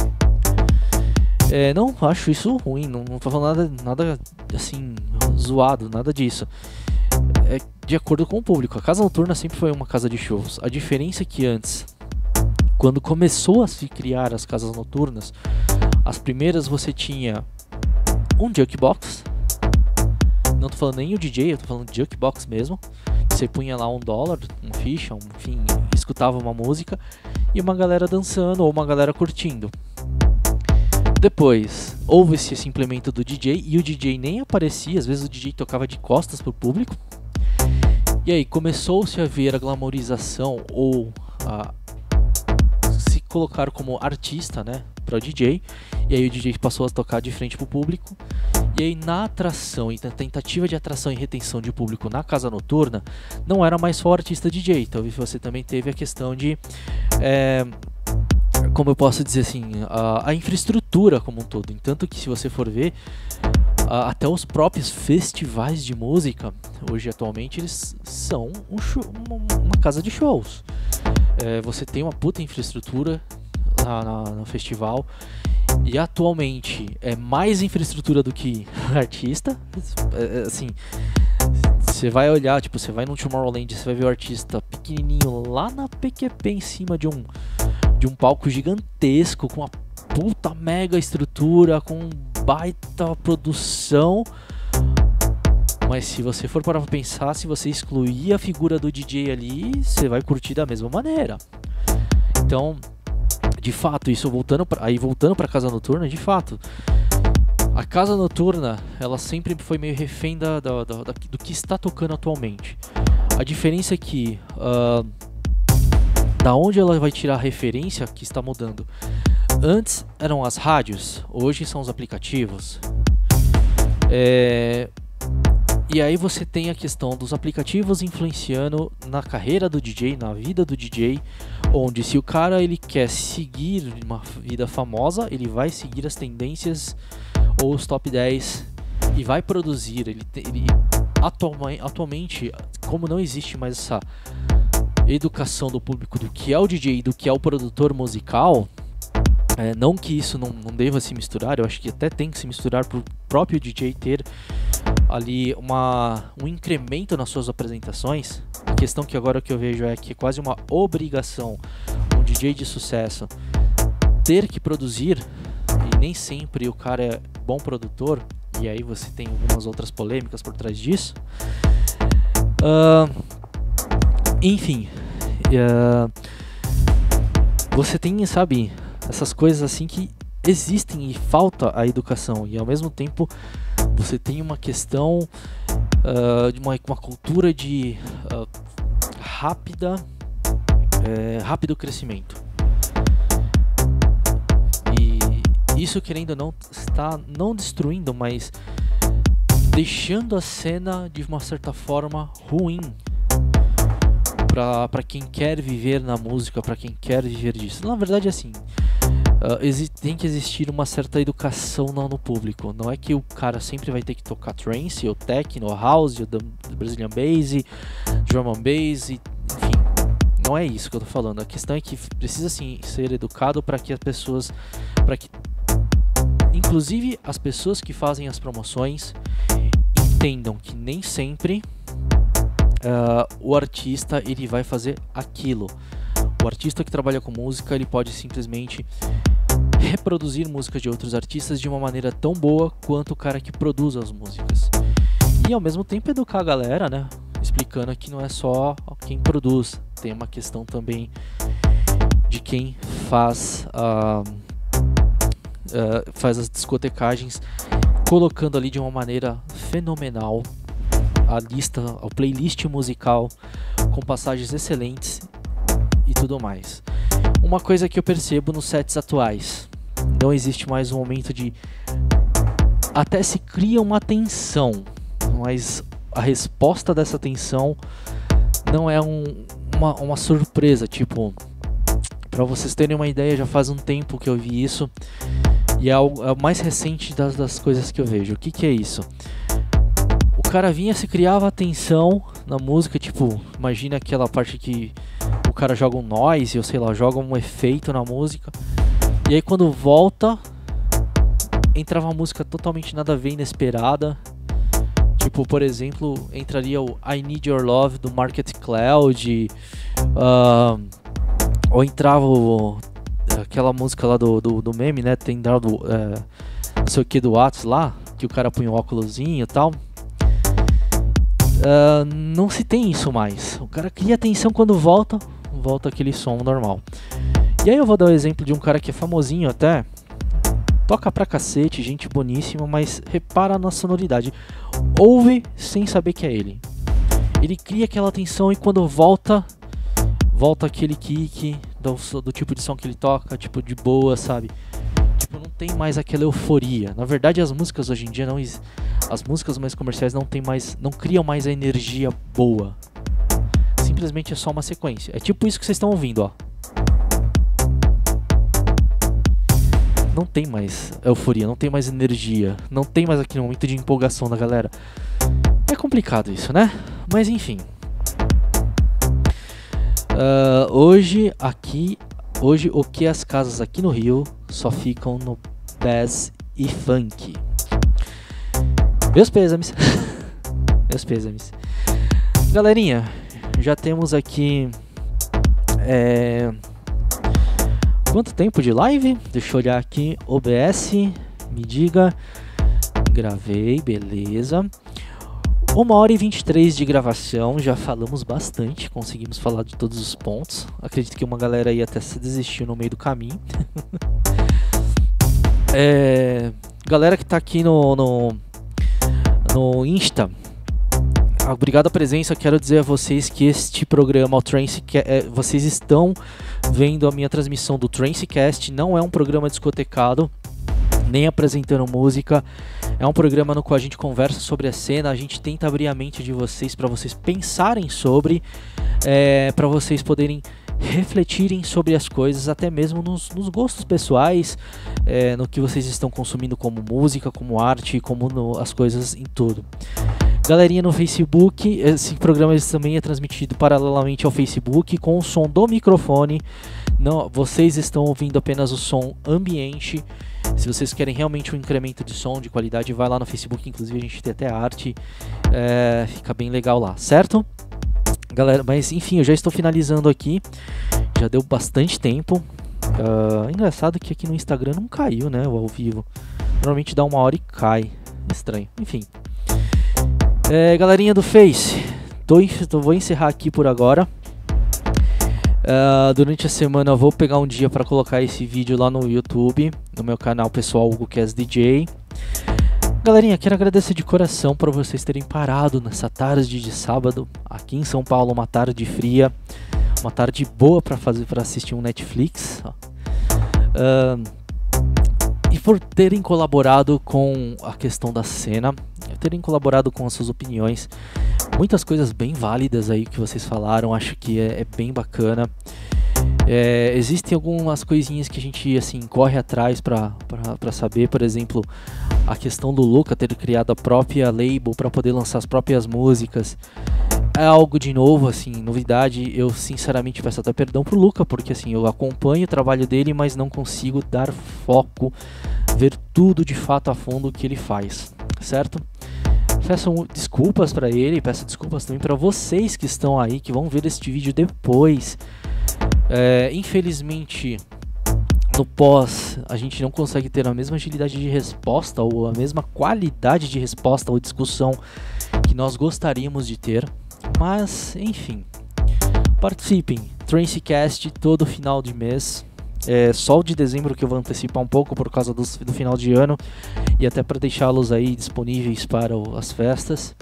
Não acho isso ruim, não tô falando nada assim zoado, nada disso. É de acordo com o público. A casa noturna sempre foi uma casa de shows. A diferença é que antes, quando começou a se criar as casas noturnas, as primeiras você tinha um jukebox. Não tô falando nem o DJ, eu tô falando de jukebox mesmo. Você punha lá $1, ficha, enfim, escutava uma música e uma galera dançando ou uma galera curtindo. Depois, houve esse implemento do DJ e o DJ nem aparecia, às vezes o DJ tocava de costas pro público. E aí começou-se a ver a glamorização ou a se colocar como artista, né, para o DJ. E aí o DJ passou a tocar de frente pro público. E aí na atração e na tentativa de atração e retenção de público na casa noturna, não era mais só o artista DJ. Então você também teve a questão de, como eu posso dizer assim, a infraestrutura como um todo. Tanto que se você for ver, até os próprios festivais de música, hoje atualmente, eles são uma casa de shows. Você tem uma puta infraestrutura no festival. E atualmente é mais infraestrutura do que artista. Assim, você vai olhar, tipo, você vai no Tomorrowland, você vai ver o artista pequenininho lá na PQP em cima de um palco gigantesco, com uma puta mega estrutura, com baita produção. Mas se você for parar pra pensar, se você excluir a figura do DJ ali, você vai curtir da mesma maneira. Então, de fato, isso voltando para casa noturna, de fato, a casa noturna, ela sempre foi meio refém do que está tocando atualmente. A diferença é que da onde ela vai tirar a referência que está mudando. Antes eram as rádios, hoje são os aplicativos. E aí você tem a questão dos aplicativos influenciando na carreira do DJ, na vida do DJ, onde se o cara ele quer seguir uma vida famosa, ele vai seguir as tendências ou os top 10 e vai produzir. Ele atualmente, como não existe mais essa educação do público do que é o DJ e do que é o produtor musical, não que isso não deva se misturar, eu acho que até tem que se misturar para o próprio DJ ter ali um incremento nas suas apresentações. A questão que agora que eu vejo é que é quase uma obrigação um DJ de sucesso ter que produzir, e nem sempre o cara é bom produtor, e aí você tem algumas outras polêmicas por trás disso. Enfim, você tem, sabe, essas coisas assim que existem e falta a educação, e ao mesmo tempo você tem uma questão de uma cultura de rápido crescimento. isso, querendo ou não, está não destruindo, mas deixando a cena de uma certa forma ruim para quem quer viver na música, para quem quer viver disso. Na verdade, assim, tem que existir uma certa educação no público. Não é que o cara sempre vai ter que tocar trance, ou techno, ou house, ou Brazilian bass, drum and bass, enfim. Não é isso que eu tô falando. A questão é que precisa sim ser educado para que as pessoas, inclusive as pessoas que fazem as promoções, entendam que nem sempre o artista ele vai fazer aquilo. O artista que trabalha com música, ele pode simplesmente reproduzir músicas de outros artistas de uma maneira tão boa quanto o cara que produz as músicas. E ao mesmo tempo educar a galera, né? Explicando que não é só quem produz, tem uma questão também de quem faz as discotecagens, colocando ali de uma maneira fenomenal a playlist musical com passagens excelentes e tudo mais. Uma coisa que eu percebo nos sets atuais, não existe mais um momento de... Até se cria uma tensão, mas a resposta dessa tensão não é uma surpresa. Tipo, pra vocês terem uma ideia, já faz um tempo que eu vi isso, e é o mais recente das coisas que eu vejo. O que é isso? O cara vinha, se criava a tensão na música, tipo, imagina aquela parte que o cara joga um noise, ou sei lá, joga um efeito na música, e aí quando volta, entrava uma música totalmente nada a ver, inesperada. Tipo, por exemplo, entraria o I Need Your Love do Market Cloud, ou entrava aquela música lá do meme, né? Tem dado não sei o que do Whats lá, que o cara põe um óculosinho e tal. Não se tem isso mais. O cara cria atenção, quando volta aquele som normal. E aí eu vou dar o exemplo de um cara que é famosinho até, toca pra cacete, gente boníssima, mas repara na sonoridade. Ouve sem saber que é ele. Ele cria aquela tensão e quando volta aquele kick do tipo de som que ele toca, tipo de boa, sabe? Tipo, não tem mais aquela euforia. Na verdade, as músicas hoje em dia as músicas mais comerciais não criam mais a energia boa. Simplesmente é só uma sequência. É tipo isso que vocês estão ouvindo, ó. Não tem mais euforia, não tem mais energia, não tem mais aquele momento de empolgação da galera. É complicado isso, né? Mas enfim. Hoje o que as casas aqui no Rio só ficam no bass e funk. Meus pêsames. Meus pêsames. Galerinha, já temos aqui quanto tempo de live? Deixa eu olhar aqui. OBS, me diga. Gravei, beleza. 1h23 de gravação. Já falamos bastante. Conseguimos falar de todos os pontos. Acredito que uma galera aí até se desistiu no meio do caminho. Galera que tá aqui no Insta, obrigado a presença. Quero dizer a vocês que este programa, o Trance, vocês estão vendo a minha transmissão do Trancecast. Não é um programa discotecado, nem apresentando música. É um programa no qual a gente conversa sobre a cena. A gente tenta abrir a mente de vocês para vocês pensarem sobre, para vocês poderem refletirem sobre as coisas, até mesmo nos gostos pessoais, no que vocês estão consumindo como música, como arte, como as coisas em tudo. Galerinha no Facebook, esse programa também é transmitido paralelamente ao Facebook com o som do microfone. Não, vocês estão ouvindo apenas o som ambiente. Se vocês querem realmente um incremento de som, de qualidade, vai lá no Facebook, inclusive a gente tem até arte, fica bem legal lá, certo? Galera, mas enfim, eu já estou finalizando aqui, já deu bastante tempo. Engraçado que aqui no Instagram não caiu, né, o ao vivo. Normalmente dá 1 hora e cai, estranho, enfim. Galerinha do Face, vou encerrar aqui por agora. Durante a semana eu vou pegar um dia para colocar esse vídeo lá no YouTube, no meu canal pessoal HugoCast DJ. Galerinha, quero agradecer de coração por vocês terem parado nessa tarde de sábado aqui em São Paulo, uma tarde fria, uma tarde boa para assistir um Netflix. E por terem colaborado com a questão da cena, terem colaborado com as suas opiniões. Muitas coisas bem válidas aí que vocês falaram, acho que é bem bacana. Existem algumas coisinhas que a gente assim corre atrás para saber, por exemplo, a questão do Luca ter criado a própria label para poder lançar as próprias músicas. É algo de novo, assim, novidade. Eu sinceramente peço até perdão pro Luca, porque assim, eu acompanho o trabalho dele, mas não consigo dar foco, ver tudo de fato a fundo o que ele faz, certo? Peço desculpas para ele, peço desculpas também para vocês que estão aí, que vão ver este vídeo depois. Infelizmente, no pós, a gente não consegue ter a mesma agilidade de resposta ou a mesma qualidade de resposta ou discussão que nós gostaríamos de ter. Mas, enfim, participem. Trancecast todo final de mês. Só o de dezembro que eu vou antecipar um pouco por causa do final de ano e até para deixá-los aí disponíveis para as festas.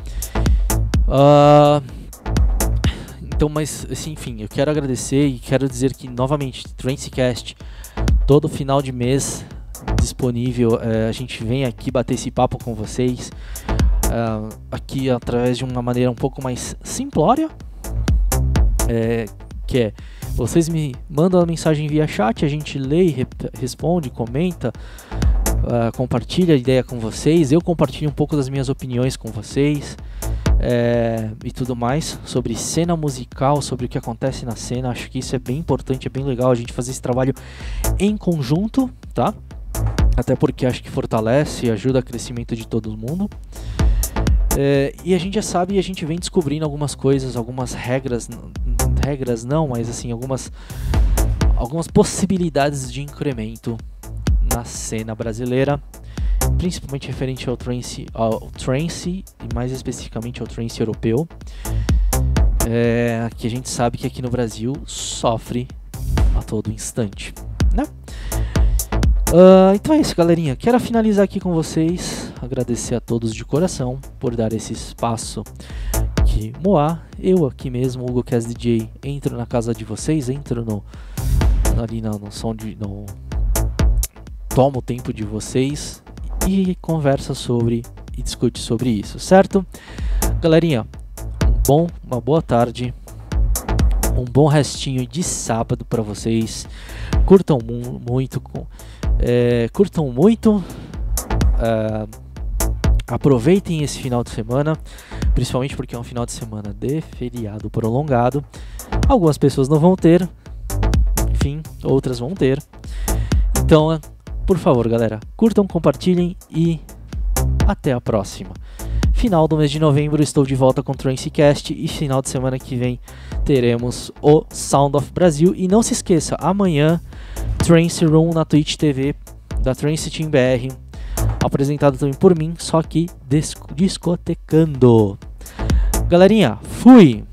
Então, mas assim, enfim, eu quero agradecer e quero dizer que novamente Trancecast todo final de mês disponível. A gente vem aqui bater esse papo com vocês. Aqui através de uma maneira um pouco mais simplória, que é vocês me mandam a mensagem via chat, a gente lê, responde, comenta, compartilha a ideia com vocês, eu compartilho um pouco das minhas opiniões com vocês e tudo mais sobre cena musical, sobre o que acontece na cena. Acho que isso é bem importante, é bem legal a gente fazer esse trabalho em conjunto, tá? Até porque acho que fortalece e ajuda o crescimento de todo mundo. E a gente já sabe, a gente vem descobrindo algumas coisas, algumas regras não, mas assim, algumas possibilidades de incremento na cena brasileira, principalmente referente ao trance e mais especificamente ao trance europeu, que a gente sabe que aqui no Brasil sofre a todo instante, né? Então é isso, galerinha. Quero finalizar aqui com vocês, agradecer a todos de coração por dar esse espaço que Moá, eu aqui mesmo, Hugo Cass DJ, entro na casa de vocês, entro ali no som tomo o tempo de vocês e conversa sobre e discute sobre isso, certo? Galerinha, uma boa tarde, um bom restinho de sábado para vocês. Curtam muito, aproveitem esse final de semana, principalmente porque é um final de semana de feriado prolongado. Algumas pessoas não vão ter, enfim, outras vão ter. Então, por favor, galera, curtam, compartilhem e até a próxima. Final do mês de novembro estou de volta com o Trancecast e final de semana que vem teremos o Sound of Brasil. E não se esqueça, amanhã Trance Room na Twitch TV da Trance Team BR, apresentado também por mim, só que discotecando. Galerinha, fui!